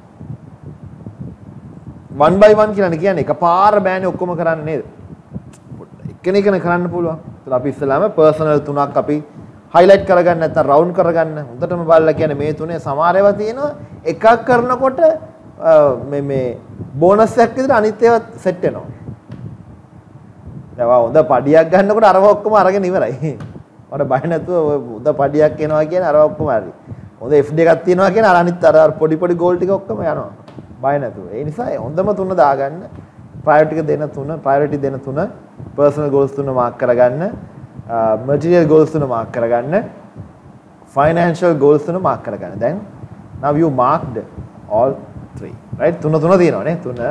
1 by 1 කියලා කියන්නේ එකපාර බෑනේ ඔක්කොම කරන්න නේද? එක්කෙනෙක්ගෙන කරන්න පුළුවන්. ඒත් අපි ඉස්සෙල්ලාම personal තුනක් අපි highlight කරගන්න නැත්නම් round කරගන්න. හොඳටම බලලා කියන්නේ මේ තුනේ සමහර ඒවා තියෙනවා එකක් කරනකොට මේ බෝනස් එකක් විදිහට අනිත් ඒවා සෙට් වෙනවා. දැන් හොඳ පඩියක් ගන්නකොට අරව ඔක්කොම අරගෙන ඉවරයි. මට බය නැතුව උද පඩියක් එනවා කියන අර ඔක්කොම හරි. හොඳ FD එකක් තියෙනවා කියන අර අනිත් අර පොඩි පොඩි ගෝල් ටික ඔක්කොම යනවා. බය නැතුව. ඒ නිසා හොඳම තුන දාගන්න. ප්‍රයොරිටි දෙන තුන personal goals තුන මාක් කරගන්න. material goals තුන මාක් කරගන්න. financial goals තුන මාක් කරගන්න. දැන් now you marked all three. right? තුන තියෙනවා නේ. තුන.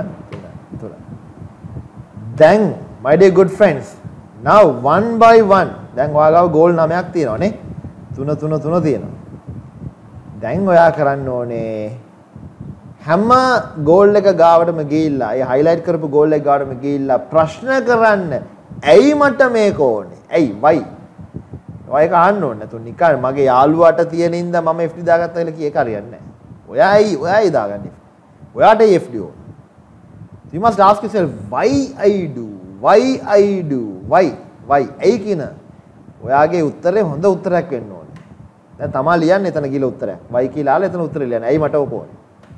දැන් my dear good friends now one by one දැන් ඔයාගාව goal 9ක් තියෙනවා නේ. තුන තියෙනවා. දැන් ඔයා කරන්න ඕනේ හැම goal එක ගාවටම ගිහිල්ලා ඒ highlight කරපු goal එක ගාවටම ගිහිල්ලා ප්‍රශ්න කරන්න. ඇයි මට මේක ඕනේ? ඇයි why? ඔය එක අහන්න ඕනේ නැතු නිකන් මගේ යාළුවාට තියෙන ඉඳ මම FD දාගත්තා කියලා කී එක හරියන්නේ නැහැ. ඔයයි දාගන්නේ. ඔයාට FD ඕනේ. You must ask yourself why I do? Why? ඇයි කියන ඔයාගේ උත්තරේ හොඳ උත්තරයක් වෙන්න ඕනේ. දැන් තමා ලියන්නේ එතන කියලා උත්තරයක්. why කියලා ආලා එතන උත්තරේ ලියන්නේ. ඇයි මට ඕක ඕනේ?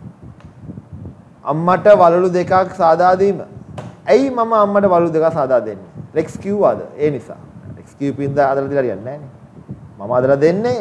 අම්මට වලලු දෙකක් සාදා දීම. ඇයි මම අම්මට වලලු දෙකක් සාදා දෙන්නේ? Rex කිව්වද? ඒ නිසා. Rex කිව්පින්ද අදලා දිලා හරියන්නේ නැහැ නේ. මම අදලා දෙන්නේ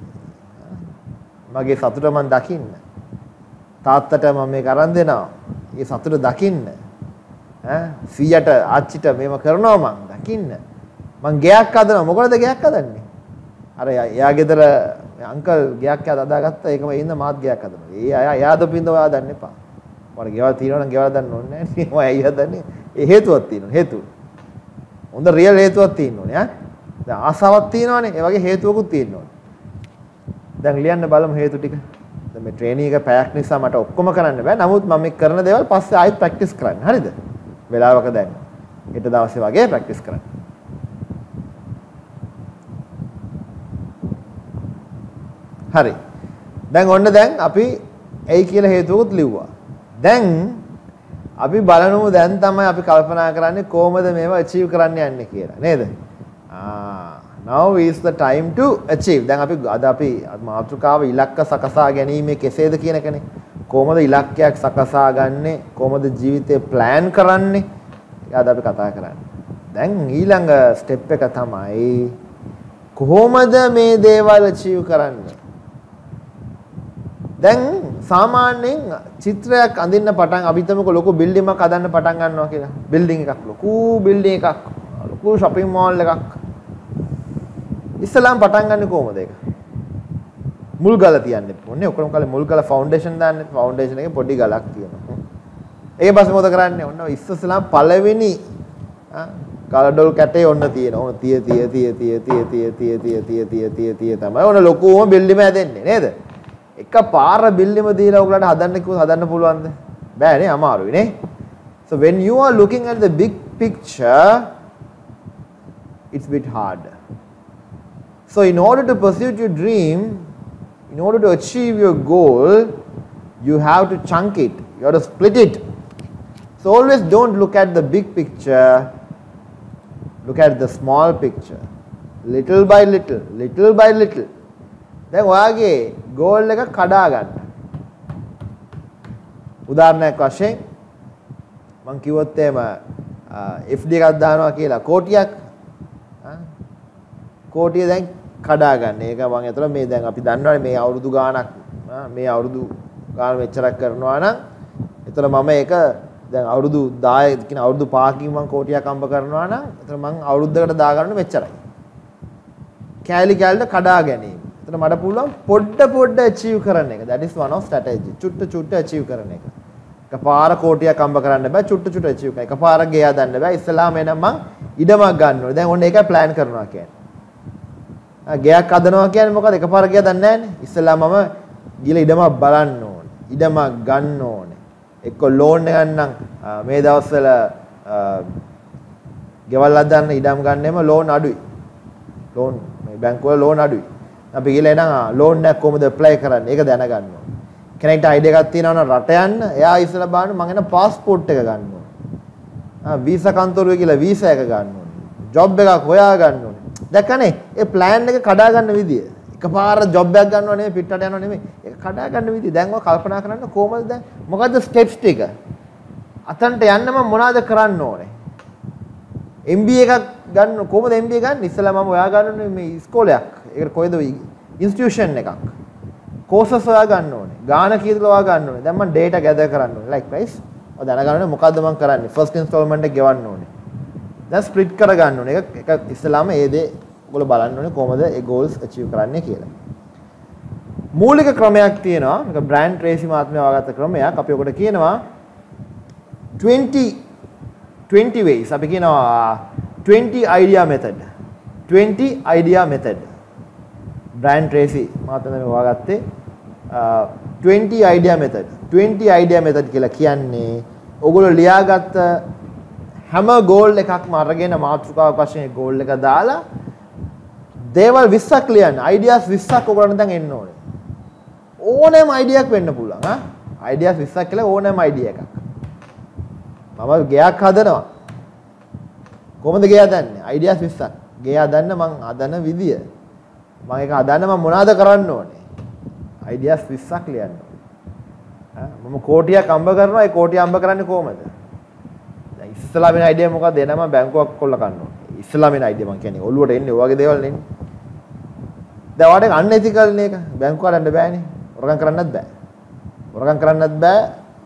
මගේ සතුට මන් දකින්න. තාත්තට මම මේක අරන් දෙනවා. ඒ සතුට දකින්න. සීයට ආච්චිට මේව කරනවා මං දකින්න. මං ගෙයක් හදනවා. මොකටද ගෙයක් හදන්නේ? අර එයා ගෙදර අංකල් ගෙයක් හදාගත්තා. ඒකම ඉන්න මාත් ගෙයක් හදනවා. එයා දොපින්ද ඔයා දන්න එපා. මට ගෙවල් තියෙනවා නම් ගෙවල් දන්න ඕනේ නැහැ නේ. මම ඇයි හදන්නේ? ඒ හේතුවක් තියෙනවා. හේතුව. හොඳ රියල් හේතුවක් තියෙන්න ඕනේ. දැන් ආසාවක් තියෙනවානේ. ඒ වගේ හේතුවකුත් තියෙන්න ඕනේ. දැන් ලියන්න බලමු හේතු ටික. දැන් මේ ට්‍රේනින් එක පැයක් නිසා මට ඔක්කොම කරන්න බෑ. නමුත් මම මේ කරන දේවල් පස්සේ ආයෙත් ප්‍රැක්ටිස් කරන්න. හරිද? වෙලාවක දැන් හෙට දවසේ වගේ ප්‍රැක්ටිස් කරන්න. හරි. දැන් අපි ඇයි කියලා හේතුවකුත් ලිව්වා. දැන් අපි බලමු දැන් තමයි අපි කල්පනා කරන්නේ කොහොමද මේව achieve කරන්න යන්නේ කියලා. නේද? Now is the time to achieve. දැන් අපි මාතෘකාව ඉලක්ක සකසා ගැනීම කෙසේද කියන එකනේ. කොහොමද ඉලක්කයක් සකසා ගන්නෙ? කොහොමද ජීවිතේ plan කරන්නේ? අද අපි කතා කරන්නේ. දැන් ඊළඟ step එක තමයි කොහොමද මේ දේවල් achieve කරන්නේ? දැන් සාමාන්‍යයෙන් චිත්‍රයක් අඳින්න පටන් අපි හිතමුකෝ ලොකු බිල්ඩින් එකක් හදන්න පටන් ගන්නවා කියලා. බිල්ඩින් එකක් ලොකු බිල්ඩින් එකක් ලොකු shopping mall එකක්. ඉස්සලාම් පටන් ගන්න කොහොමද ඒක? මුල් ගල තියන්නේ. මොන්නේ ඔක්කොම කාලේ මුල් ගල ෆවුන්ඩේෂන් දාන්නේ. ෆවුන්ඩේෂන් එකේ පොඩි ගලක් තියෙනවා. ඒක පස්සේ මොකද කරන්නේ? ඔන්න ඉස්සලාම් පළවෙනි කලඩොල් කැටේ ඔන්න තියෙනවා. ඔන්න තිය තමයි. ඔන්න ලොකුම බිල්ඩිම හැදෙන්නේ නේද? එක පාර බිල්ඩිම දීලා ඔයගලට හදන්න කිව්වොත් හදන්න පුළුවන්ද? බෑනේ අමාරුයි නේ. So when you are looking at the big picture it's a bit hard. So in order to pursue your dream, in order to achieve your goal, you have to chunk it. You have to split it. So always don't look at the big picture. Look at the small picture. Little by little. දැන් ඔයාගේ goal එක කඩා ගන්න. උදාහරණයක් වශයෙන් මම කිව්වොත් එහෙම FD එකක් දානවා කියලා කෝටියක් කෝටිය දැන් කඩා ගන්න. ඒක මම හිතනවා මේ දැන් අපි දන්නවනේ මේ අවුරුදු ගාණක් මෙච්චරක් කරනවා නම් එතන මම ඒක දැන් අවුරුදු 10 කියන අවුරුදු 5කින් මම කෝටියක් අම්බ කරනවා නම් එතන මම අවුරුද්දකට දාගන්න මෙච්චරයි. කැලි කඩා ගැනීම. එතන මට පුළුවන් පොඩ achieve කරන්න එක. that is one of strategy. චුට්ට achieve කරන එක. එකපාර කෝටියක් අම්බ කරන්න බෑ. චුට්ට achieve කරන්න. එකපාර ගේ හදන්න බෑ. ඉස්සලාම එනම් මං ඉඩමක් ගන්න ඕනේ. දැන් ඔන්න ඒකයි plan කරනවා කියන්නේ. ගයක් හදනවා කියන්නේ මොකද? එකපාර ගියා දන්නේ නැහැනේ. ඉස්සෙල්ලා මම ගිහලා ඉඩමක් බලන්න ඕනේ. ඉඩමක් ගන්න ඕනේ. එක්ක ලෝන් එකක් නම් මේ දවස්වල ගෙවල් හදන්න ඉඩම් ගන්නෙම ලෝන් අඩුයි. ලෝන් මේ බැංකුවල ලෝන් අඩුයි. අපි ගිහලා එනවා ලෝන් එකක් කොහොමද ඇප්ලයි කරන්නේ? ඒක දැනගන්න ඕනේ. කෙනෙක්ට අයිඩියා එකක් තියෙනවා නම් රට යන්න, එයා ඉස්සෙල්ලා බලන්න මං එන પાස්පෝර්ට් එක ගන්න ඕනේ. වීසා කන්තරුවේ කියලා වීසා එක ගන්න ඕනේ. ජොබ් එකක් හොයා ගන්න ඕනේ. දැක්කනේ ඒ plan එක කඩා ගන්න විදිය. එකපාර ජොබ් එකක් ගන්නව නෙමෙයි පිටට යනව නෙමෙයි. ඒක කඩා ගන්න විදිය. දැන් ඔය කල්පනා කරන්න කොහමද දැන් මොකද්ද ස්ටෙප්ස් ටික? අතනට යන්න මම මොනවද කරන්න ඕනේ? MBA එකක් ගන්න කොහොමද MBA ගන්න? ඉස්සෙල්ලා මම හොයා ගන්න ඕනේ මේ ඉස්කෝලයක්. ඒකට කොයිද ඉන්ස්ටිටියුෂන් එකක්. කෝසස් හොයා ගන්න ඕනේ. ගාන කීයද හොයා ගන්න ඕනේ. දැන් මම data gather කරන්න ඕනේ. like price. ඔය දැනගන්න ඕනේ මොකද්ද මම කරන්නේ. first installment එක ගෙවන්න ඕනේ. දැන් split කර ගන්න ඕනේ. එක ඉස්සෙල්ලාම ඒ දේ ඔයගොල්ලෝ බලන්න ඕනේ කොහොමද ඒ goals achieve කරන්නේ කියලා. මූලික ක්‍රමයක් තියෙනවා. මේක බ්‍රෑන්ඩ් ට්‍රේසි මහත්මයා වගත්ත ක්‍රමයක්. අපි ඔකට කියනවා 20 ways. අපි කියනවා 20 idea method. 20 idea method. Brian Tracy මහත්මයා මේ වගත්තේ 20 idea method. 20 idea method කියලා කියන්නේ ඔයගොල්ලෝ ලියාගත්ත හැම goal එකක්ම අරගෙන මාතෘකාවක් වශයෙන් goal එක දාලා දේවල් 20ක් ලියන්න. ideas 20ක් ඔයගොල්ලන්ට දැන් එන්න ඕනේ. ඕනෑම අයිඩියක් වෙන්න පුළුවන්. අයිඩියාස් 20ක් කියලා ඕනෑම අයිඩියා එකක්. මම ගෙයක් හදනවා. කොහොමද ගෙය හදන්නේ? අයිඩියාස් 20ක්. ගෙය හදන්න මං හදන විදිය. මම ඒක හදන්න මම මොනවද කරන්න ඕනේ? අයිඩියාස් 20ක් ලියන්න ඕනේ. මම කෝටියක් අම්බ කරනවා. ඒ කෝටිය අම්බ කරන්නේ කොහොමද? දැන් ඉස්සලා වෙන අයිඩියා මොකක්ද? එනම බැංකුවක් කොල්ල ගන්න ඕනේ. ඉස්සලා වෙන අයිඩියා මං කියන්නේ ඔළුවට එන්නේ ඔය වගේ දේවල් නෙන්නේ. දැන් ඔයාලට අන්එතිකල් නේ එක. බැංකුවට යන්න බෑනේ. හොරගම් කරන්නත් බෑ. හොරගම් කරන්නත් බෑ.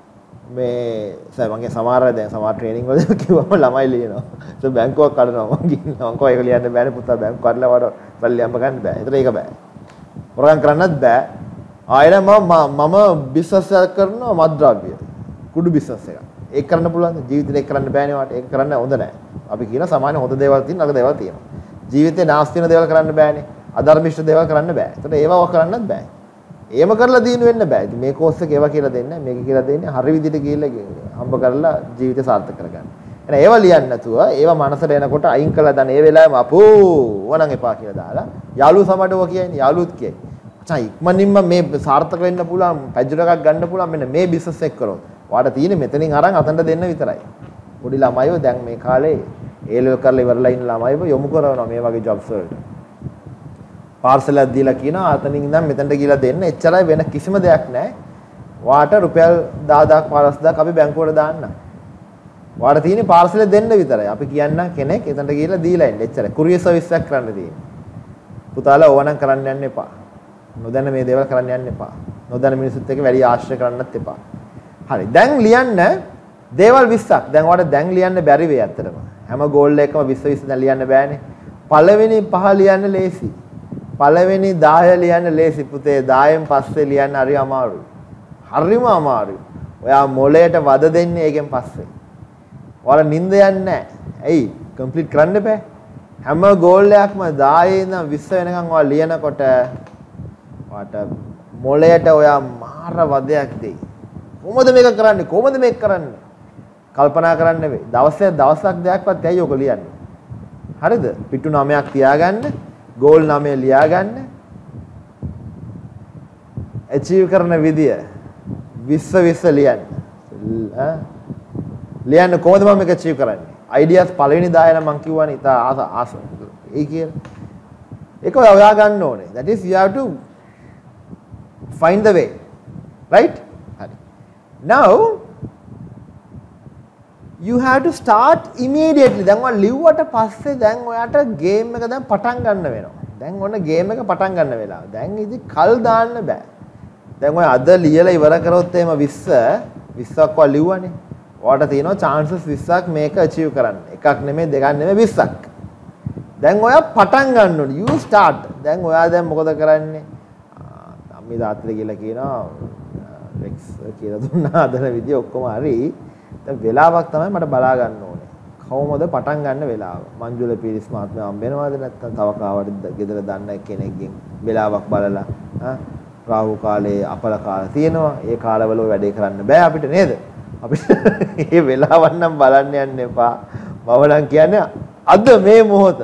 මේ මගේ සමහර ට්‍රේනින් වල කිව්වම ළමයි ලියනවා. ඒක බැංකුවක් කඩනවා මං කියනවා. මං කෝ ඒක ලියන්න බෑනේ පුතා බැංකුව කඩලා වඩ සල්ලි අම්බ ගන්න බෑ. ඒතර ඒක බෑ. හොරගම් කරන්නත් බෑ. ආයෙත් මම බිස්නස් එකක් කරනවා මත්ද්‍රව්‍ය. කුඩු බිස්නස් එකක්. ඒක කරන්න පුළුවන්ද? ජීවිතේ ඒක කරන්න බෑනේ වාට. ඒක කරන්න හොඳ නෑ. අපි කියන සාමාන්‍ය හොඳ දේවල් තියෙන නරක දේවල් තියෙනවා. ජීවිතේ නාස්ති වෙන දේවල් කරන්න බෑනේ. අධර්මිෂ්ඨ දේවල් කරන්න බෑ. ඒතර ඒවා කරන්නත් බෑ. එහෙම කරලා දිනු වෙන්න බෑ. ඉතින් මේ කෝස් එක ඒවා කියලා දෙන්නේ මේක කියලා දෙන්නේ හරි විදිහට ගිහිල්ලා හම්බ කරලා ජීවිතය සාර්ථක කරගන්න. එහෙනම් ඒවා ලියන්න නැතුව ඒවා මනසට එනකොට අයින් කළා දැන් ඒ වෙලාවෙම අපෝ ඕනනම් එපා කියලා දාලා යාළුවෝ සමඩව කියන්නේ යාළුවොත් කියයි. අච්චා ඉක්මනින්ම මේ සාර්ථක වෙන්න පුළුවන් පැජ්ජර එකක් ගන්න පුළුවන් මෙන්න මේ බිස්නස් එක කරොත්. ඔයාලට තියෙන්නේ මෙතනින් අරන් අතන්ට දෙන්න විතරයි. පොඩි ළමයිව දැන් මේ කාලේ A level කරලා ඉවරලා ඉන්න ළමයිව යොමු කරනවා මේ වගේ ජොබ්ස් වලට. පාර්සල් එකක් දීලා කියනවා අතනින් ඉඳන් මෙතනට ගිහලා දෙන්න. එච්චරයි වෙන කිසිම දෙයක් නැහැ. වාට රුපියල් 10000ක් 15000ක් අපි බැංකුවට දාන්න. වාට තියෙන්නේ පාර්සල් එක දෙන්න විතරයි. අපි කියන්න කෙනෙක් එතනට ගිහලා දීලා එන්න. එච්චරයි. කුරියර් සර්විස් එකක් කරන්න තියෙන්නේ. පුතාලා ඕවනම් කරන්න යන්න එපා. නොදැන මේ දේවල් කරන්න යන්න එපා. නොදැන මිනිස්සුත් එක්ක වැඩි ආශ්‍රය කරන්නත් එපා. හරි. දැන් ලියන්න දේවල් 20ක්. දැන් වාට දැන් ලියන්න බැරි වෙයි අත්‍තරම. හැම ගෝල් එකකම 20 20 දැන් ලියන්න බෑනේ. පළවෙනි 5 ලියන්න ලේසි. පළවෙනි 10 ලියන්න ලේසි පුතේ 10න් පස්සේ ලියන්න හරි අමාරුයි. හරිම අමාරුයි. ඔයා මොළයට වද දෙන්නේ ඒකෙන් පස්සේ. ඔයාලා නිින්ද යන්නේ නැහැ. ඇයි? කම්ප්ලීට් කරන්න බෑ. හැම ගෝල් එකක්ම 10 ඉඳන් 20 වෙනකන් ඔයා ලියනකොට ඔයාට මොළයට ඔයා මාර වදයක් දෙයි. කොහොමද මේක කරන්නේ? කොහොමද මේක කරන්නේ? කල්පනා කරන්න වෙයි. දවසක් දෙයක්වත් ඇයි ඔක ලියන්නේ? හරිද? පිටු 9ක් තියාගන්න. ගෝල් 9 ලියා ගන්න. achieve කරන විදිය 20 ලියන්න. ලියන්න කොහොමද මම මේක achieve කරන්නේ? ideas පළවෙනි 10 නම් මම කියවනේ ඉත ආස. ඒ කියන්නේ ඒක ඔයා ගන්න ඕනේ. that is you have to find the way. Right? හරි. Now you have to start immediately. දැන් ඔයා ලිව්වට පස්සේ දැන් ඔයාට ගේම් එක දැන් පටන් ගන්න වෙනවා. දැන් ඔන්න ගේම් එක පටන් ගන්න වෙලාව. දැන් ඉතින් කල් දාන්න බෑ. දැන් ඔය අද ලියලා ඉවර කරොත් එහෙම 20ක් ඔයා ලිව්වනේ. ඔයාට තියෙනවා chances 20ක් මේක achieve කරන්න. එකක් නෙමෙයි දෙකක් නෙමෙයි 20ක්. දැන් ඔයා පටන් ගන්න ඕනේ. you start. දැන් ඔයා දැන් මොකද කරන්නේ? අම්මි තාත්තලා කියලා කියනවා Rex කියලා දුන්නා අදන විදිය ඔක්කොම හරි. දැන් වෙලාවක් තමයි මට බලා ගන්න ඕනේ. කොහොමද පටන් ගන්න වෙලාව? මංජුල පීරිස් මහත්මයා හම්බ වෙනවද නැත්නම් තව කාවට ගෙදර දන්න කෙනෙක්ගෙන් වෙලාවක් බලලා රාහු කාලේ අපල කාලේ තියෙනවා. ඒ කාලවල වැඩේ කරන්න බෑ අපිට නේද? අපිට මේ වෙලාවක් නම් බලන්න යන්න එපා. මම නම් කියන්නේ අද මේ මොහොත.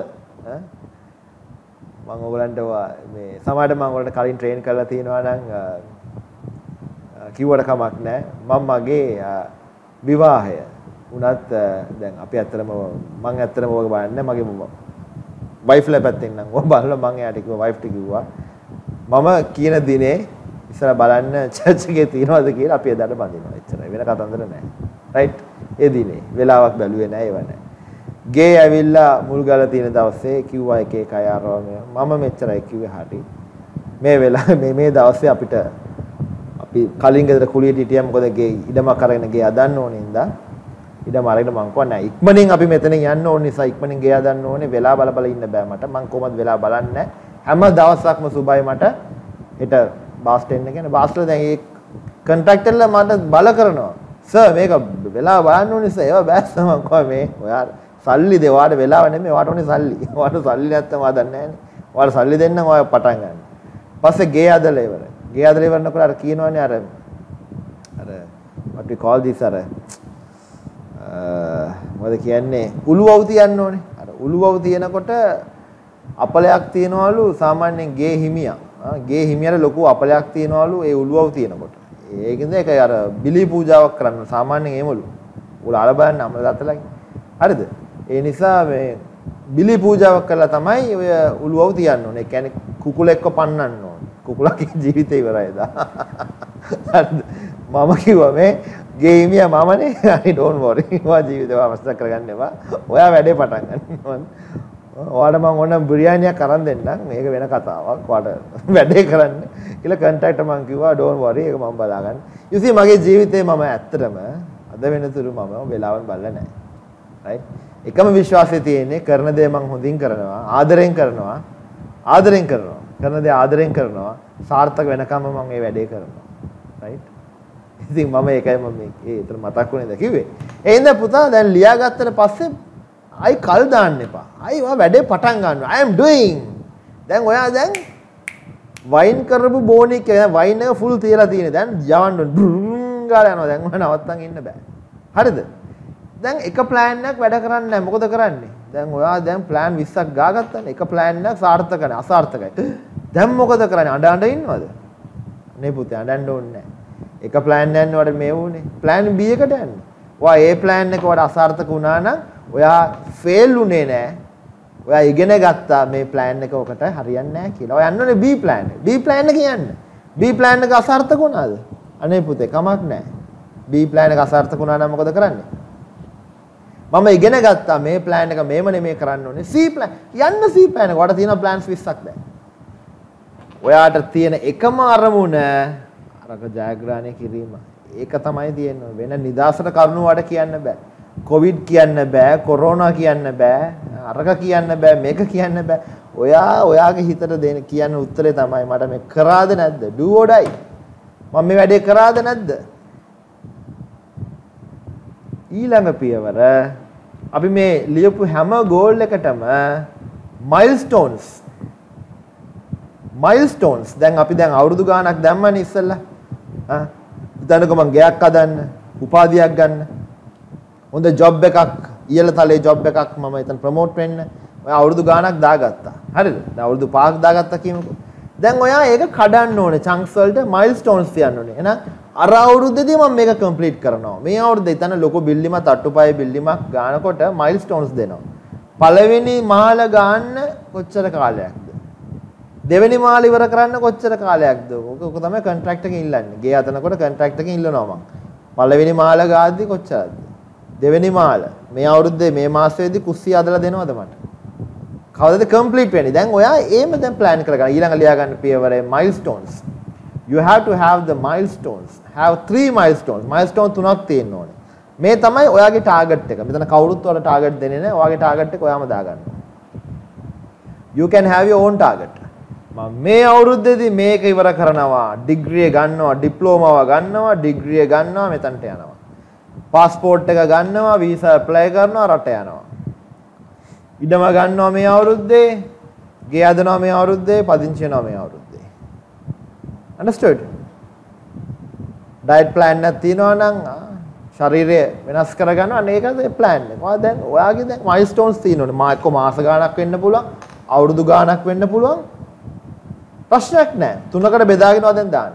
මම ඔයගලන්ට මේ සමහරට මම ඔයගලන්ට කලින් ට්‍රේන් කරලා තියෙනවා නම් කිව්වට කමක් නැහැ. මම මගේ විවාහය උනත් දැන් අපි ඇත්තටම මම ඇත්තටම ඔයග බලන්නේ මගේ වයිෆ්ලා පැත්තෙන් නම් ඔය බලලා මම එයාට කිව්වා වයිෆ්ට කිව්වා මම කියන දිනේ ඉස්සර බලන්න චර්ච් එකේ තියනවාද කියලා අපි එදාට බඳිනවා එච්චරයි වෙන කතන්දර නැහැ රයිට් ඒ දිනේ වෙලාවක් බැලුවේ නැහැ ඒව නැහැ ගේ ඇවිල්ලා මුල් ගාලා තියෙන දවසේ කිව්වා එක එක අය ආරව මම මෙච්චරයි කිව්වේ හරි. මේ වෙලාවේ මේ දවසේ අපිට අපි කලින් ගෙදර කුලියට හිටියා මොකද ගේ ඉඩමක් අරගෙන ගේ හදන්න ඕනේ ඉඳා. ඉඩම අරගෙන මං කිව්වා නෑ ඉක්මනින් අපි මෙතනින් යන්න ඕන නිසා ඉක්මනින් ගේ හදන්න ඕනේ වෙලා බල ඉන්න බෑ මට. මං කොහොමද වෙලා බලන්නේ හැම දවසක්ම සුබයි මට හෙට බාස් 10 එක කියන්නේ බාස්ලා දැන් ඒ කොන්ට්‍රැක්ටර්ලා මට බල කරනවා. සර් මේක වෙලා බලන්න ඕනේ සර් ඒවා බෑ සර් මං කිව්වා මේ ඔයා සල්ලි දේ ඔයාට වෙලාව නෙමෙයි ඔයාට ඕනේ සල්ලි. ඔයාට සල්ලි නැත්තම් ඔයා දන්නේ නෑනේ. ඔයාට සල්ලි දෙන්නම් ඔයා පටන් ගන්න. පස්සේ ගේ හදලා ඉවරයි. ගේ හදලා ඉවරනකොට අර කියනවනේ අර what we call this අර මොකද කියන්නේ උළුවව් තියන්න ඕනේ. අර උළුවව් තියනකොට අපලයක් තියනවලු සාමාන්‍යයෙන් ගේ හිමියා. ගේ හිමියාට ලොකු අපලයක් තියනවලු ඒ උළුවව් තියනකොට. ඒකින්ද ඒක අර බිලි පූජාවක් කරන්න සාමාන්‍යයෙන් එහෙමලු. උලා අර බලන්න අමල දත්තලගේ. හරිද? ඒ නිසා මේ බිලි පූජාවක් කරලා තමයි ඔය උළුවව් තියන්න ඕනේ. ඒ කියන්නේ කුකුලෙක්ව පන්නන්න ඕනේ. කුකුලගේ ජීවිතේ ඉවරයි එදා. හරිද? මම කිව්වා මේ ගේ හිමියා මමනේ. I don't worry. ඔයා ජීවිතේ අවස්ථා කරගන්න එපා. ඔයා වැඩේ පටන් ගන්න. ඔයාට මම ඕන බිරියානියක් අරන් දෙන්නම්. මේක වෙන කතාවක්. ඔයාට වැඩේ කරන්න කියලා කන්ටැක්ට් මම කිව්වා don't worry. ඒක මම බලාගන්න. you see මගේ ජීවිතේ මම ඇත්තටම අද වෙනතුරු මම වෙලාවන් බලලා නැහැ. right? එකම විශ්වාසය තියෙන්නේ කරන දේ මම හොඳින් කරනවා ආදරෙන් කරනවා කරන දේ ආදරෙන් කරනවා සාර්ථක වෙනකම් මම මේ වැඩේ කරනවා right ඉතින් මම ඒකයි මම ඒ ඒතර මතක් වුණේද කිව්වේ ඒ ඉඳ පුතා දැන් ලියාගත්තට පස්සේ අයි කල් දාන්න එපා අයි ඔයා වැඩේ පටන් ගන්නවා I am doing දැන් ඔයා දැන් වයින් කරපු බෝනික් එක වයින් එක ෆුල් තියලා තියෙන්නේ දැන් යවන්න ගාලා යනවා දැන් ඔයා නවත්තන් ඉන්න බෑ හරිද දැන් එක ප්ලෑන් එකක් වැඩ කරන්නේ නැහැ. මොකද කරන්නේ? දැන් ඔයා දැන් ප්ලෑන් 20ක් ගාගත්තානේ. එක ප්ලෑන් එකක් සාර්ථක නැහැ, අසාර්ථකයි. දැන් මොකද කරන්නේ? අඬ ඉන්නවද? නේ පුතේ අඬන්න ඕනේ නැහැ. එක ප්ලෑන් එකක් නේද මේ වුනේ. ප්ලෑන් B එකට යන්න. ඔයා ඒ ප්ලෑන් එක වඩා අසාර්ථක වුණා නම් ඔයා ෆේල් උනේ නැහැ. ඔයා ඉගෙන ගත්තා මේ ප්ලෑන් එක ඔකට හරියන්නේ නැහැ කියලා. ඔයා යන්න ඕනේ B ප්ලෑන් එක. B ප්ලෑන් එක යන්න. B ප්ලෑන් එක අසාර්ථක වුණාද? අනේ පුතේ කමක් නැහැ. B ප්ලෑන් එක අසාර්ථක වුණා නම් මොකද කරන්නේ? මම ඉගෙන ගත්තා මේ ප්ලෑන් එක මේම නෙමෙයි කරන්න ඕනේ C ප්ලෑන් යන්න C ප්ලෑන් එක වඩා තියෙන ප්ලෑන්ස් 20ක් දැන් ඔයාට තියෙන එකම අරමුණ අරක ජයග්‍රහණය කිරීම ඒක තමයි තියෙන්නේ වෙන නිදාසට කරුණු වඩ කියන්න බෑ කොවිඩ් කියන්න බෑ කොරෝනා කියන්න බෑ අරක කියන්න බෑ මේක කියන්න බෑ ඔයාගේ හිතට දෙන කියන්න උත්තරේ තමයි මට මේ කරාද නැද්ද do or die මම මේ වැඩේ කරාද නැද්ද ඊළඟ පියවර අපි මේ ලියපු හැම ගෝල් එකටම milestones දැන් අපි දැන් අවුරුදු ගාණක් දැම්මනේ ඉස්සෙල්ලා හිතන්නකෝ මං ගයක් හදන්න උපාධියක් ගන්න හොඳ ජොබ් එකක් ඉහළ තලයේ ජොබ් එකක් මම එතන ප්‍රොමෝට් වෙන්න ඔය අවුරුදු ගාණක් දාගත්තා හරිද දැන් අවුරුදු 5ක් දාගත්තා කියමුකෝ දැන් ඔයා ඒක කඩන්න ඕනේ chunks වලට milestones තියන්න ඕනේ එහෙනම් අර අවුරුද්දේදී මම මේක කම්ප්ලීට් කරනවා. මේ අවුරුද්දේ තන ලොකු බිල්ඩිමක් තට්ටුපය බිල්ඩිමක් ගන්නකොට මයිල්ස්ටෝන්ස් දෙනවා. පළවෙනි මාල ගන්න කොච්චර කාලයක්ද? දෙවෙනි මාල ඉවර කරන්න කොච්චර කාලයක්ද? ඔක තමයි කොන්ට්‍රැක්ට් එකකින් ඉල්ලන්නේ. ගේ හදනකොට කොන්ට්‍රැක්ට් එකකින් ඉල්ලනවා මම. පළවෙනි මාල ගාද්දි කොච්චරද? දෙවෙනි මාල මේ අවුරුද්දේ මේ මාසෙදී කුස්සිය හදලා දෙනවද මට? කවදද කම්ප්ලීට් වෙන්නේ? දැන් ඔයා ඒම දැන් ප්ලෑන් කරගන්න. ඊළඟ ලියා ගන්න පියවරේ milestones. You have to have the milestones. Have 3 milestones. Milestone 3ක් තියෙන්න ඕනේ. මේ තමයි ඔයාගේ ටාගට් එක. මෙතන කවුරුත් ඔයාලට ටාගට් දෙන්නේ නැහැ. ඔයාගේ ටාගට් එක ඔයාම දාගන්න. You can have your own target. මම මේ අවුරුද්දේදී මේක ඉවර කරනවා. ඩිග්‍රී එක ගන්නවා, ඩිප්ලෝමාව ගන්නවා, ඩිග්‍රී එක ගන්නවා, මෙතනට යනවා. පාස්පෝර්ට් එක ගන්නවා, වීසා ඇප්ලයි කරනවා, රට යනවා. ඉඩම ගන්නවා මේ අවුරුද්දේ, ගේ හදනවා මේ අවුරුද්දේ, පදිංචි වෙනවා මේ අවුරුද්දේ. Understood? Diet plan එකක් තියෙනවා නම් ශරීරය වෙනස් කරගන්න අන්න ඒකද plan එක. ඔයා දැන් ඔයාගේ දැන් milestones තියෙනවනේ. මාස ගාණක් වෙන්න පුළුවන්, අවුරුදු ගාණක් වෙන්න පුළුවන්. ප්‍රශ්නයක් නැහැ. 3කට බෙදාගෙනවා දැන් දාන්න.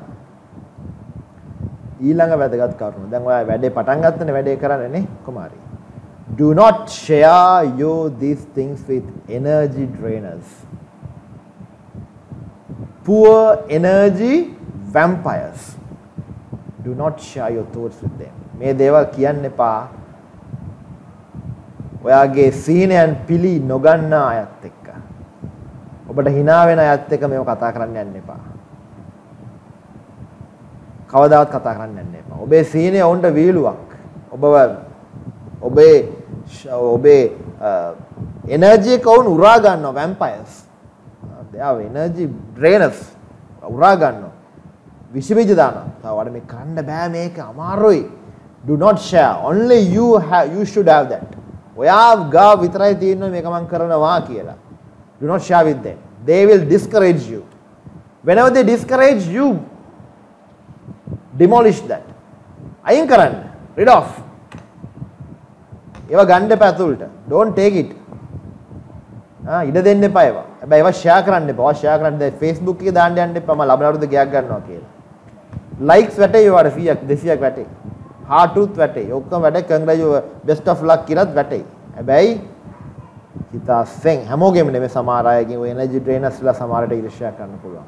ඊළඟ වැදගත් කරුණ. දැන් ඔයා වැඩේ පටන් ගත්තනේ වැඩේ කරන්නේ නේ කුමාරී. Do not share these things with energy drainers. Poor energy vampires. Do not share your thoughts with them. මේ දේවල් කියන්න එපා. ඔයාගේ සීනයන් පිළි නොගන්නා අයත් එක්ක. ඔබට hina වෙන අයත් එක්ක මේව කතා කරන්න යන්න එපා. කවදාවත් කතා කරන්න යන්න එපා. ඔබේ සීනය වුන්ට වීලුවක්. ඔබේ එනර්ජි එක වුන් උරා ගන්නවා vampires. they are energy drainers. උරා ගන්නවා. විෂ බීජ දානවා. තවඩ මේ කන්න බෑ මේක අමාරුයි. Do not share. Only you should have that. ඔයා ගා විතරයි තියෙන්නේ මේක මම කරනවා කියලා. Do not share with them. They will discourage you. Whenever they discourage you, demolish that. අයින් කරන්න. Rid off. ඒවා ගන්න එපා ඇතුළට. Don't take it. ඉඩ දෙන්න එපා ඒවා. හැබැයි ඒවා share කරන්න එපා. ඒවා share කරන්න Facebook එකේ දාන්න යන්න එපා. මම ලබන අවුරුද්ද ගයක් ගන්නවා කියලා. Likes වැටේ ඒවට 100ක් 200ක් වැටේ. heart උත් වැටේ. ඔක්කොම වැඩ congrats best of luck කියලාත් වැටේ. හැබැයි හිතාසෙන් හැමෝගෙම නෙමෙයි සමහර අයගෙන් ඔය energy drainers ලා සමහරට ඊර්ෂ්‍යා කරන්න පුළුවන්.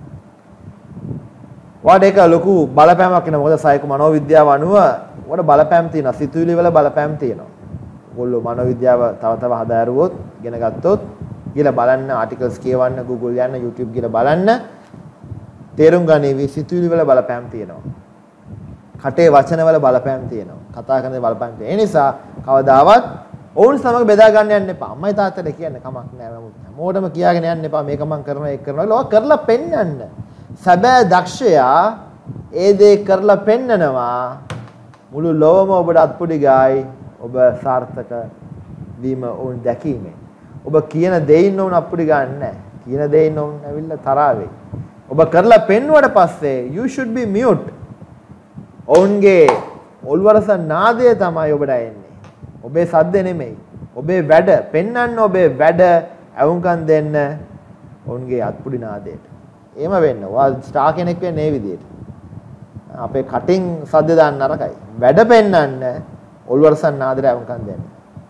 වාට ඒක ලොකු බලපෑමක් වෙනවා. මොකද සායක මනෝවිද්‍යාව අනුව වල බලපෑම් තියෙනවා. සිතුවිලි වල බලපෑම් තියෙනවා. ඔයගොල්ලෝ මනෝවිද්‍යාව තව හදා ඇරුවොත් ඉගෙන ගත්තොත් කියලා බලන්න ආටිකල්ස් කියවන්න Google යන්න YouTube කියලා බලන්න තේරුම් ගනිවි සිතුවිලි වල බලපෑම් තියෙනවා. කටේ වචන වල බලපෑම් තියෙනවා. කතා කරන බලපෑම් තියෙනවා. ඒ නිසා කවදාවත් ඔවුන් සමග බෙදා ගන්න යන්න එපා. අම්මයි තාත්තට කියන්න කමක් නෑ. හැමෝටම කියාගෙන යන්න එපා. මේක මම කරනවා ඒක කරනවා. ඒක කරලා පෙන්නන්න. සැබෑ දක්ෂයා ඒ දේ කරලා පෙන්නනවා. මුළු ලොවම ඔබට අත්පොඩි ගායි. ඔබ සාර්ථක වීම උන් දැකීමෙන්. ඔබ කියන දෙයින් උන් අප්පුඩි ගන්න නැහැ. කියන දෙයින් උන් ඇවිල්ලා තරහා වෙයි. ඔබ කරලා පෙන්නුවට පස්සේ you should be mute. ඔවුන්ගේ ඔල්වරස නාදය තමයි ඔබට එන්නේ. ඔබේ සද්ද නෙමෙයි. ඔබේ වැඩ පෙන්වන්න ඔබේ වැඩ අවුන්කම් දෙන්න ඔවුන්ගේ අත්පුඩි නාදයට. එහෙම වෙන්න. ඔයා ස්ටාර් කෙනෙක් වෙන්නේ මේ විදිහට. අපේ කටින් සද්ද දාන්න නරකයි. වැඩ පෙන්වන්න ඔල්වරසන් නාදයට අවුන්කම් දෙන්න.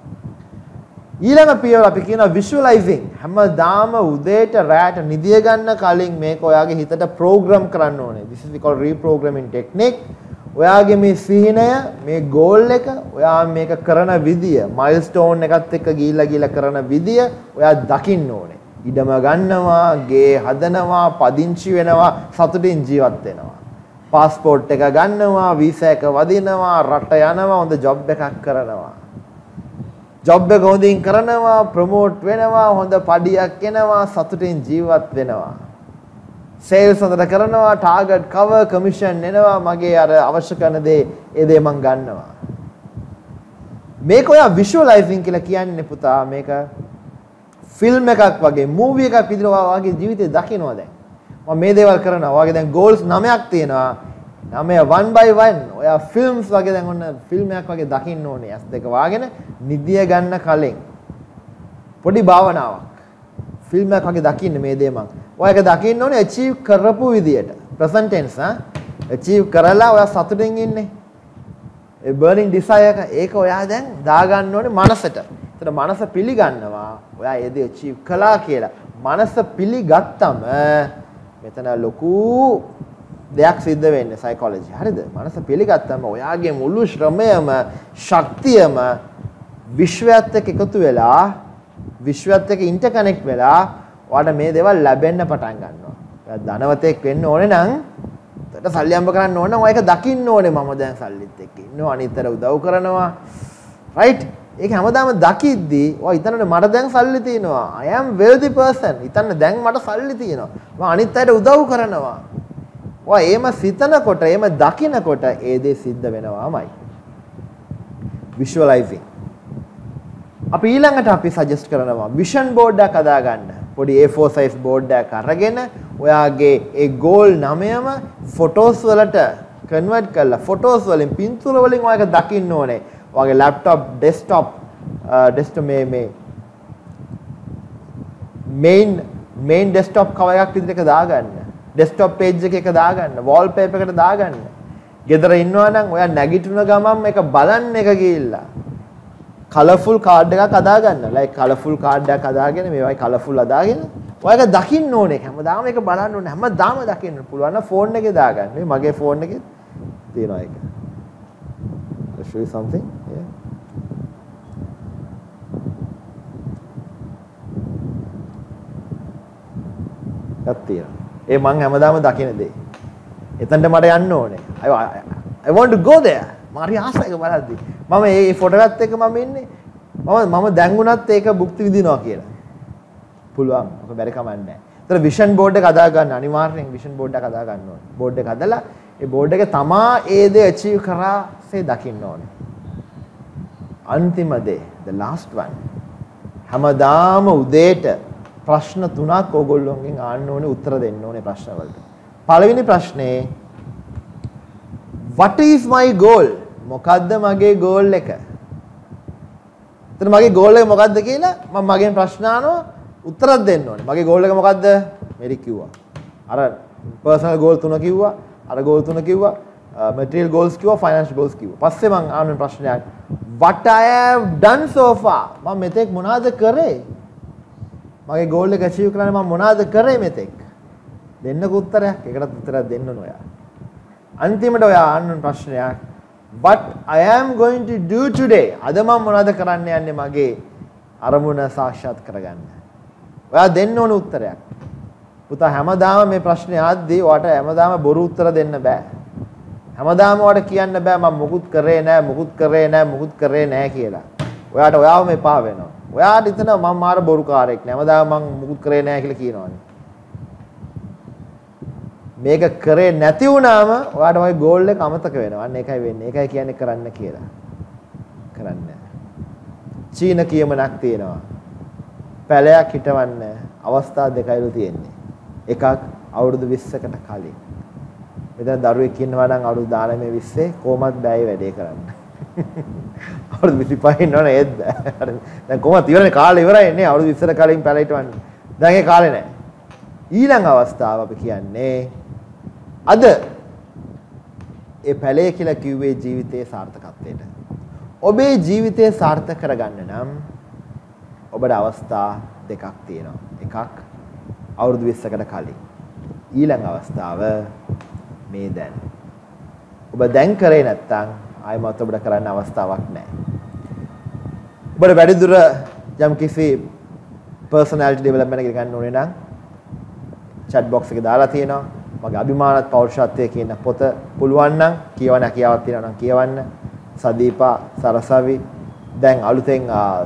ඊළඟ පියවර අපි කියනවා visualizing. හැමදාම උදේට රැට නිදිය ගන්න කලින් මේක ඔයාගේ හිතට ප්‍රෝග්‍රෑම් කරන්න ඕනේ. This is we call reprogramming technique. ඔයාගේ මේ සිහිනය, මේ goal එක, ඔයා මේක කරන විදිය, milestone එකත් එක්ක ගිහිල්ලා කරන විදිය ඔයා දකින්න ඕනේ. ඉඩම ගන්නවා, ගේ හදනවා, පදිංචි වෙනවා, සතුටින් ජීවත් වෙනවා. passport එක ගන්නවා, visa එක වදිනවා, රට යනවා, හොඳ job එකක් කරනවා. ජොබ් එක හොඳින් කරනවා, ප්‍රොමෝට් වෙනවා, හොඳ පඩියක් එනවා, සතුටින් ජීවත් වෙනවා. සේල්ස් හොඳට කරනවා, ටාගට් කවර්, කමිෂන් එනවා, මගේ අර අවශ්‍ය කරන දේ ඒ දේ මම ගන්නවා. මේක ඔයා විෂුවලයිසින් කියලා කියන්නේ පුතා මේක ෆිල්ම් එකක් වගේ, මූවි එකක් විදිහට ඔයාගේ ජීවිතේ දකිනවා දැන්. මම මේ දේවල් කරනවා. ඔයාගේ දැන් ගෝල්ස් 9ක් තියෙනවා. 9 one by one ඔයා ෆිල්ම්ස් වගේ දැන් ඔන්න ෆිල්ම් එකක් වගේ දකින්න ඕනේ. ඇස් දෙක වාගෙන නිදිය ගන්න කලින් පොඩි භාවනාවක්. ෆිල්ම් එකක් වගේ දකින්න මේ දේ මං. ඔයා ඒක දකින්න ඕනේ achieve කරපු විදියට. present tense achieve කරලා ඔයා සතුටින් ඉන්නේ. ඒ burning desire එක ඒක ඔයා දැන් දා ගන්න ඕනේ මනසට. ඒතර මනස පිළිගන්නවා ඔයා ඒ දේ achieve කළා කියලා. මනස පිළිගත්තම මෙතන ලොකු දෙයක් සිද්ධ වෙන්නේ සයිකොලොජි. හරිද? මනස පිළිගත්තම ඔයාගේ මුළු ශ්‍රමයම ශක්තියම විශ්වයත් එක්ක එකතු වෙලා විශ්වයත් එක්ක ඉන්ටර්කනෙක්ට් වෙලා ඔයාලට මේ දේවල් ලැබෙන්න පටන් ගන්නවා. ඔයා ධනවතෙක් වෙන්න ඕනේ නම් එතකොට සල්ලි හම්බ කරන්න ඕන නම් ඔයා ඒක දකින්න ඕනේ. මම දැන් සල්ලිත් එක්ක ඉන්නවා, අනිතර උදව් කරනවා. right? ඒක හැමදාම දකිද්දී ඔයා හිතන්නේ මට දැන් සල්ලි තියෙනවා. I am wealthy person. හිතන්න දැන් මට සල්ලි තියෙනවා. මම අනිත් අයට උදව් කරනවා. ඔය එහෙම සිතනකොට එහෙම දකිනකොට ඒ දේ සිද්ධ වෙනවාමයි. visualizing. අපි ඊළඟට අපි සජෙස්ට් කරනවා vision board එකක් හදා ගන්න. පොඩි A4 size board එකක් අරගෙන ඔයාගේ ඒ goal 9ම photos වලට convert කරලා photos වලින් පින්තූර වලින් ඔයාක දකින්න ඕනේ. ඔයාගේ laptop desktop main desktop cover එකක් විදිහට දාගන්න. desktop page එකක දාගන්න, wallpaper එකට දාගන්න. ගෙදර ඉන්නවා නම් ඔයා නැගිටින ගමන් මේක බලන්න එක ගිහිල්ලා. colourful card එකක් හදා ගන්න. like colourful card එකක් හදාගෙන මේවයි colourful හදාගෙන ඔයාක දකින්න ඕනේ. හැමදාම මේක බලන්න ඕනේ. හැමදාම දකින්න පුළුවන් නම් phone එකේ දාගන්න. මේ මගේ phone එකේ තියෙනවා ඒක. I'll show you something. Yeah. එකක් තියෙනවා. ඒ මං හැමදාම දකින දේ. එතනට මට යන්න ඕනේ. I want to go there. මාරි ආසයික බලද්දි. මම මේ ෆොටෝ එකත් එක්ක මම ඉන්නේ. මම දැන් උනත් ඒක භුක්ති විඳිනවා කියලා. පුළුවන්. ඔක බැරි කමක් නැහැ. ඒතර විෂන් බෝඩ් එක හදා ගන්න අනිවාර්යෙන් විෂන් බෝඩ් එක හදා ගන්න ඕනේ. බෝඩ් එක හදලා ඒ බෝඩ් එකේ තමා ඒ දේ achieve කරාසේ දකින්න ඕනේ. අන්තිම දේ the last one. හැමදාම උදේට ප්‍රශ්න තුනක් ඕගොල්ලෝගෙන් අහන්න ඕනේ උත්තර දෙන්න ඕනේ ප්‍රශ්න වලට. පළවෙනි ප්‍රශ්නේ what is my goal? මොකද්ද මගේ goal එක? එතන මගේ goal එක මොකද්ද කියලා මම මගෙන් ප්‍රශ්න අහනවා උත්තරයක් දෙන්න ඕනේ. මගේ goal එක මොකද්ද? මෙරි කිව්වා. අර personal goal තුන කිව්වා. අර goal තුන කිව්වා. material goals කිව්වා. financial goals කිව්වා. පස්සේ මම අහන ප්‍රශ්නයක් what I have done so far? මම මෙතෙක් මොනවද කරේ? මගේ goal එක achieve කරන්න මම මොනවද කරේ මෙතෙක්? දෙන්නක උත්තරයක්. ඒකටත් උත්තරයක් දෙන්න ඕන ඔයා. අන්තිමට ඔයා අහන ප්‍රශ්නයක් what I am going to do today? අද මම මොනවද කරන්න යන්නේ මගේ අරමුණ සාක්ෂාත් කරගන්න? ඔයා දෙන්න ඕන උත්තරයක්. පුතා හැමදාම මේ ප්‍රශ්නේ අහද්දී ඔයාට හැමදාම බොරු උත්තර දෙන්න බෑ. හැමදාම ඔයාට කියන්න බෑ මම මුකුත් කරේ නෑ මුකුත් කරේ නෑ කියලා. ඔයාට ඔයාවම එපා වෙනවා. ඔයාට හිතනවා මම මාර බොරුකාරයෙක් නෑ. හැමදාම මම මුකුත් කරේ නෑ කියලා කියනවනේ. මේක කරේ නැති වුණාම ඔයාට ඔය ගෝල් එක අමතක වෙනවා. අන්න ඒකයි වෙන්නේ. ඒකයි කියන්නේ කරන්න කියලා. කරන්න. චීන කියමනක් තියෙනවා. පැලයක් හිටවන්න අවස්ථා දෙකයිලු තියෙන්නේ. එකක් අවුරුදු 20කට කලින්. මෙතන දරුවෙක් ඉන්නවා නම් අවුරුදු 19 20 කොහොමත් බෑයි වැඩේ කරන්න. අවුරුදු 25 ඉන්නවනේ ඒත් බෑ. දැන් කොහොමද ඉවරනේ කාලේ ඉවරයි නේ අවුරුදු 20කට කලින් පැල හිටවන්න. දැන් ඒ කාලේ නෑ. ඊළඟ අවස්ථාව අපි කියන්නේ අද ඒ පැලේ කියලා කිව්වේ ජීවිතයේ සාර්ථකත්වයට. ඔබේ ජීවිතය සාර්ථක කරගන්න නම් ඔබට අවස්ථා දෙකක් තියෙනවා. එකක් අවුරුදු 20කට කලින්. ඊළඟ අවස්ථාව මේ දැන්. ඔබ දැන් කරේ නැත්නම් ආයෙමත් ඔබට කරන්න අවස්ථාවක් නැහැ. ඔබට වැඩිදුර යම්කිසි personality development එක ගන්න ඕනේ නම් chat box එකේ දාලා තියෙනවා. මගේ අභිමානත් පෞරුෂත්වයේ කියන පොත පුළුවන් නම් කියවන කියාවක් තියෙනවා නම් කියවන්න. සදීපා සරසවි දැන් අලුතෙන්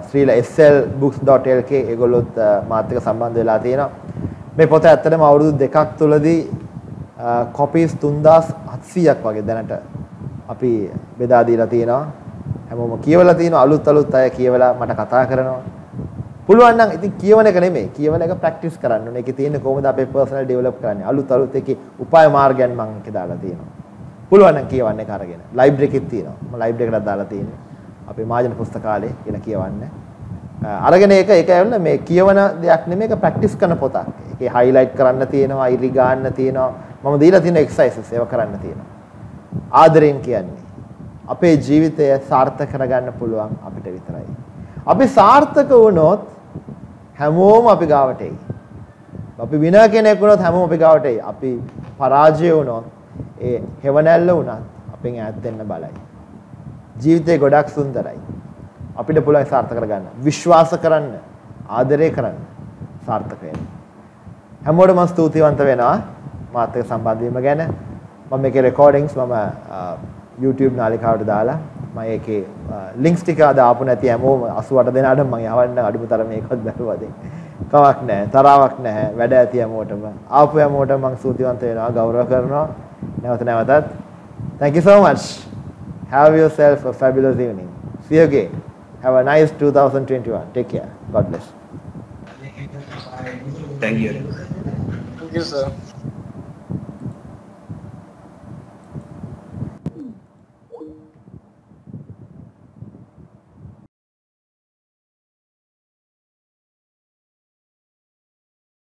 slbooks.lk ඒගොල්ලොත් මාත් එක්ක සම්බන්ධ වෙලා තියෙනවා. මේ පොත ඇත්තටම අවුරුදු දෙකක් තුලදී copies 3700ක් වගේ දැනට අපි බෙදා දීලා තියෙනවා. හැමෝම කියවලා තියෙනවා. අලුත් අය කියවලා මට කතා කරනවා. පුළුවන් නම් ඉතින් කියවන එක නෙමෙයි. කියවන එක ප්‍රැක්ටිස් කරන්න ඕනේ. ඒකේ තියෙන්නේ කොහොමද අපේ පර්සනල් ඩෙවලොප් කරන්නේ. අලුත් එකේ උපාය මාර්ගයන් මම ඒකේ දාලා තියෙනවා. පුළුවන් නම් කියවන්න එක අරගෙන. ලයිබ්‍රරි එකෙත් තියෙනවා. මම ලයිබ්‍රරි එකකට දාලා තියෙන්නේ. අපේ මහජන පුස්තකාලේ කියලා කියවන්න. අරගෙන ඒක ඇවිල්ලා මේ කියවන දෙයක් නෙමෙයි ඒක ප්‍රැක්ටිස් කරන පොතක්. ඒකේ හයිලයිට් කරන්න තියෙනවා, ඉරි ගන්න තියෙනවා. මම දීලා තියෙන එක්සර්සයිසස් ඒවා කරන්න තියෙනවා. ආදරෙන් කියන්නේ අපේ ජීවිතය සාර්ථක කරගන්න පුළුවන් අපිට විතරයි. අපි සාර්ථක වුණොත් හැමෝම අපි ගාවට එයි. අපි විනය කෙනෙක් වුණොත් හැමෝම අපි ගාවට එයි. අපි පරාජය වුණොත් ඒ හෙවණැල්ල වුණත් අපෙන් ඈත් වෙන්න බලයි. ජීවිතේ ගොඩක් සුන්දරයි. අපිට පුළුවන් සාර්ථක කරගන්න. විශ්වාස කරන්න, ආදරය කරන්න සාර්ථක වෙන්න. හැමෝටම මම ස්තුතිවන්ත වෙනවා මාත් එක්ක සම්බන්ධ වීම ගැන. මම මේකේ රෙකෝඩින්ග්ස් මම YouTube නාලිකාවට දාලා මම ඒකේ ලින්ක්ස් ටික අද ආපු නැති හැමෝම 88 දෙනාට මම යවන්න අඩුම තරම මේකවත් බැලුවා දෙන්න. කමක් නැහැ, තරාවක් නැහැ. වැඩ ඇති හැමෝටම. ආපු හැමෝටම මම ස්තුතිවන්ත වෙනවා, ගෞරව කරනවා. නැවතත් thank you so much. Have yourself a fabulous evening. See you again. Have a nice 2021. Take care. God bless. Thank you. Thank you, sir.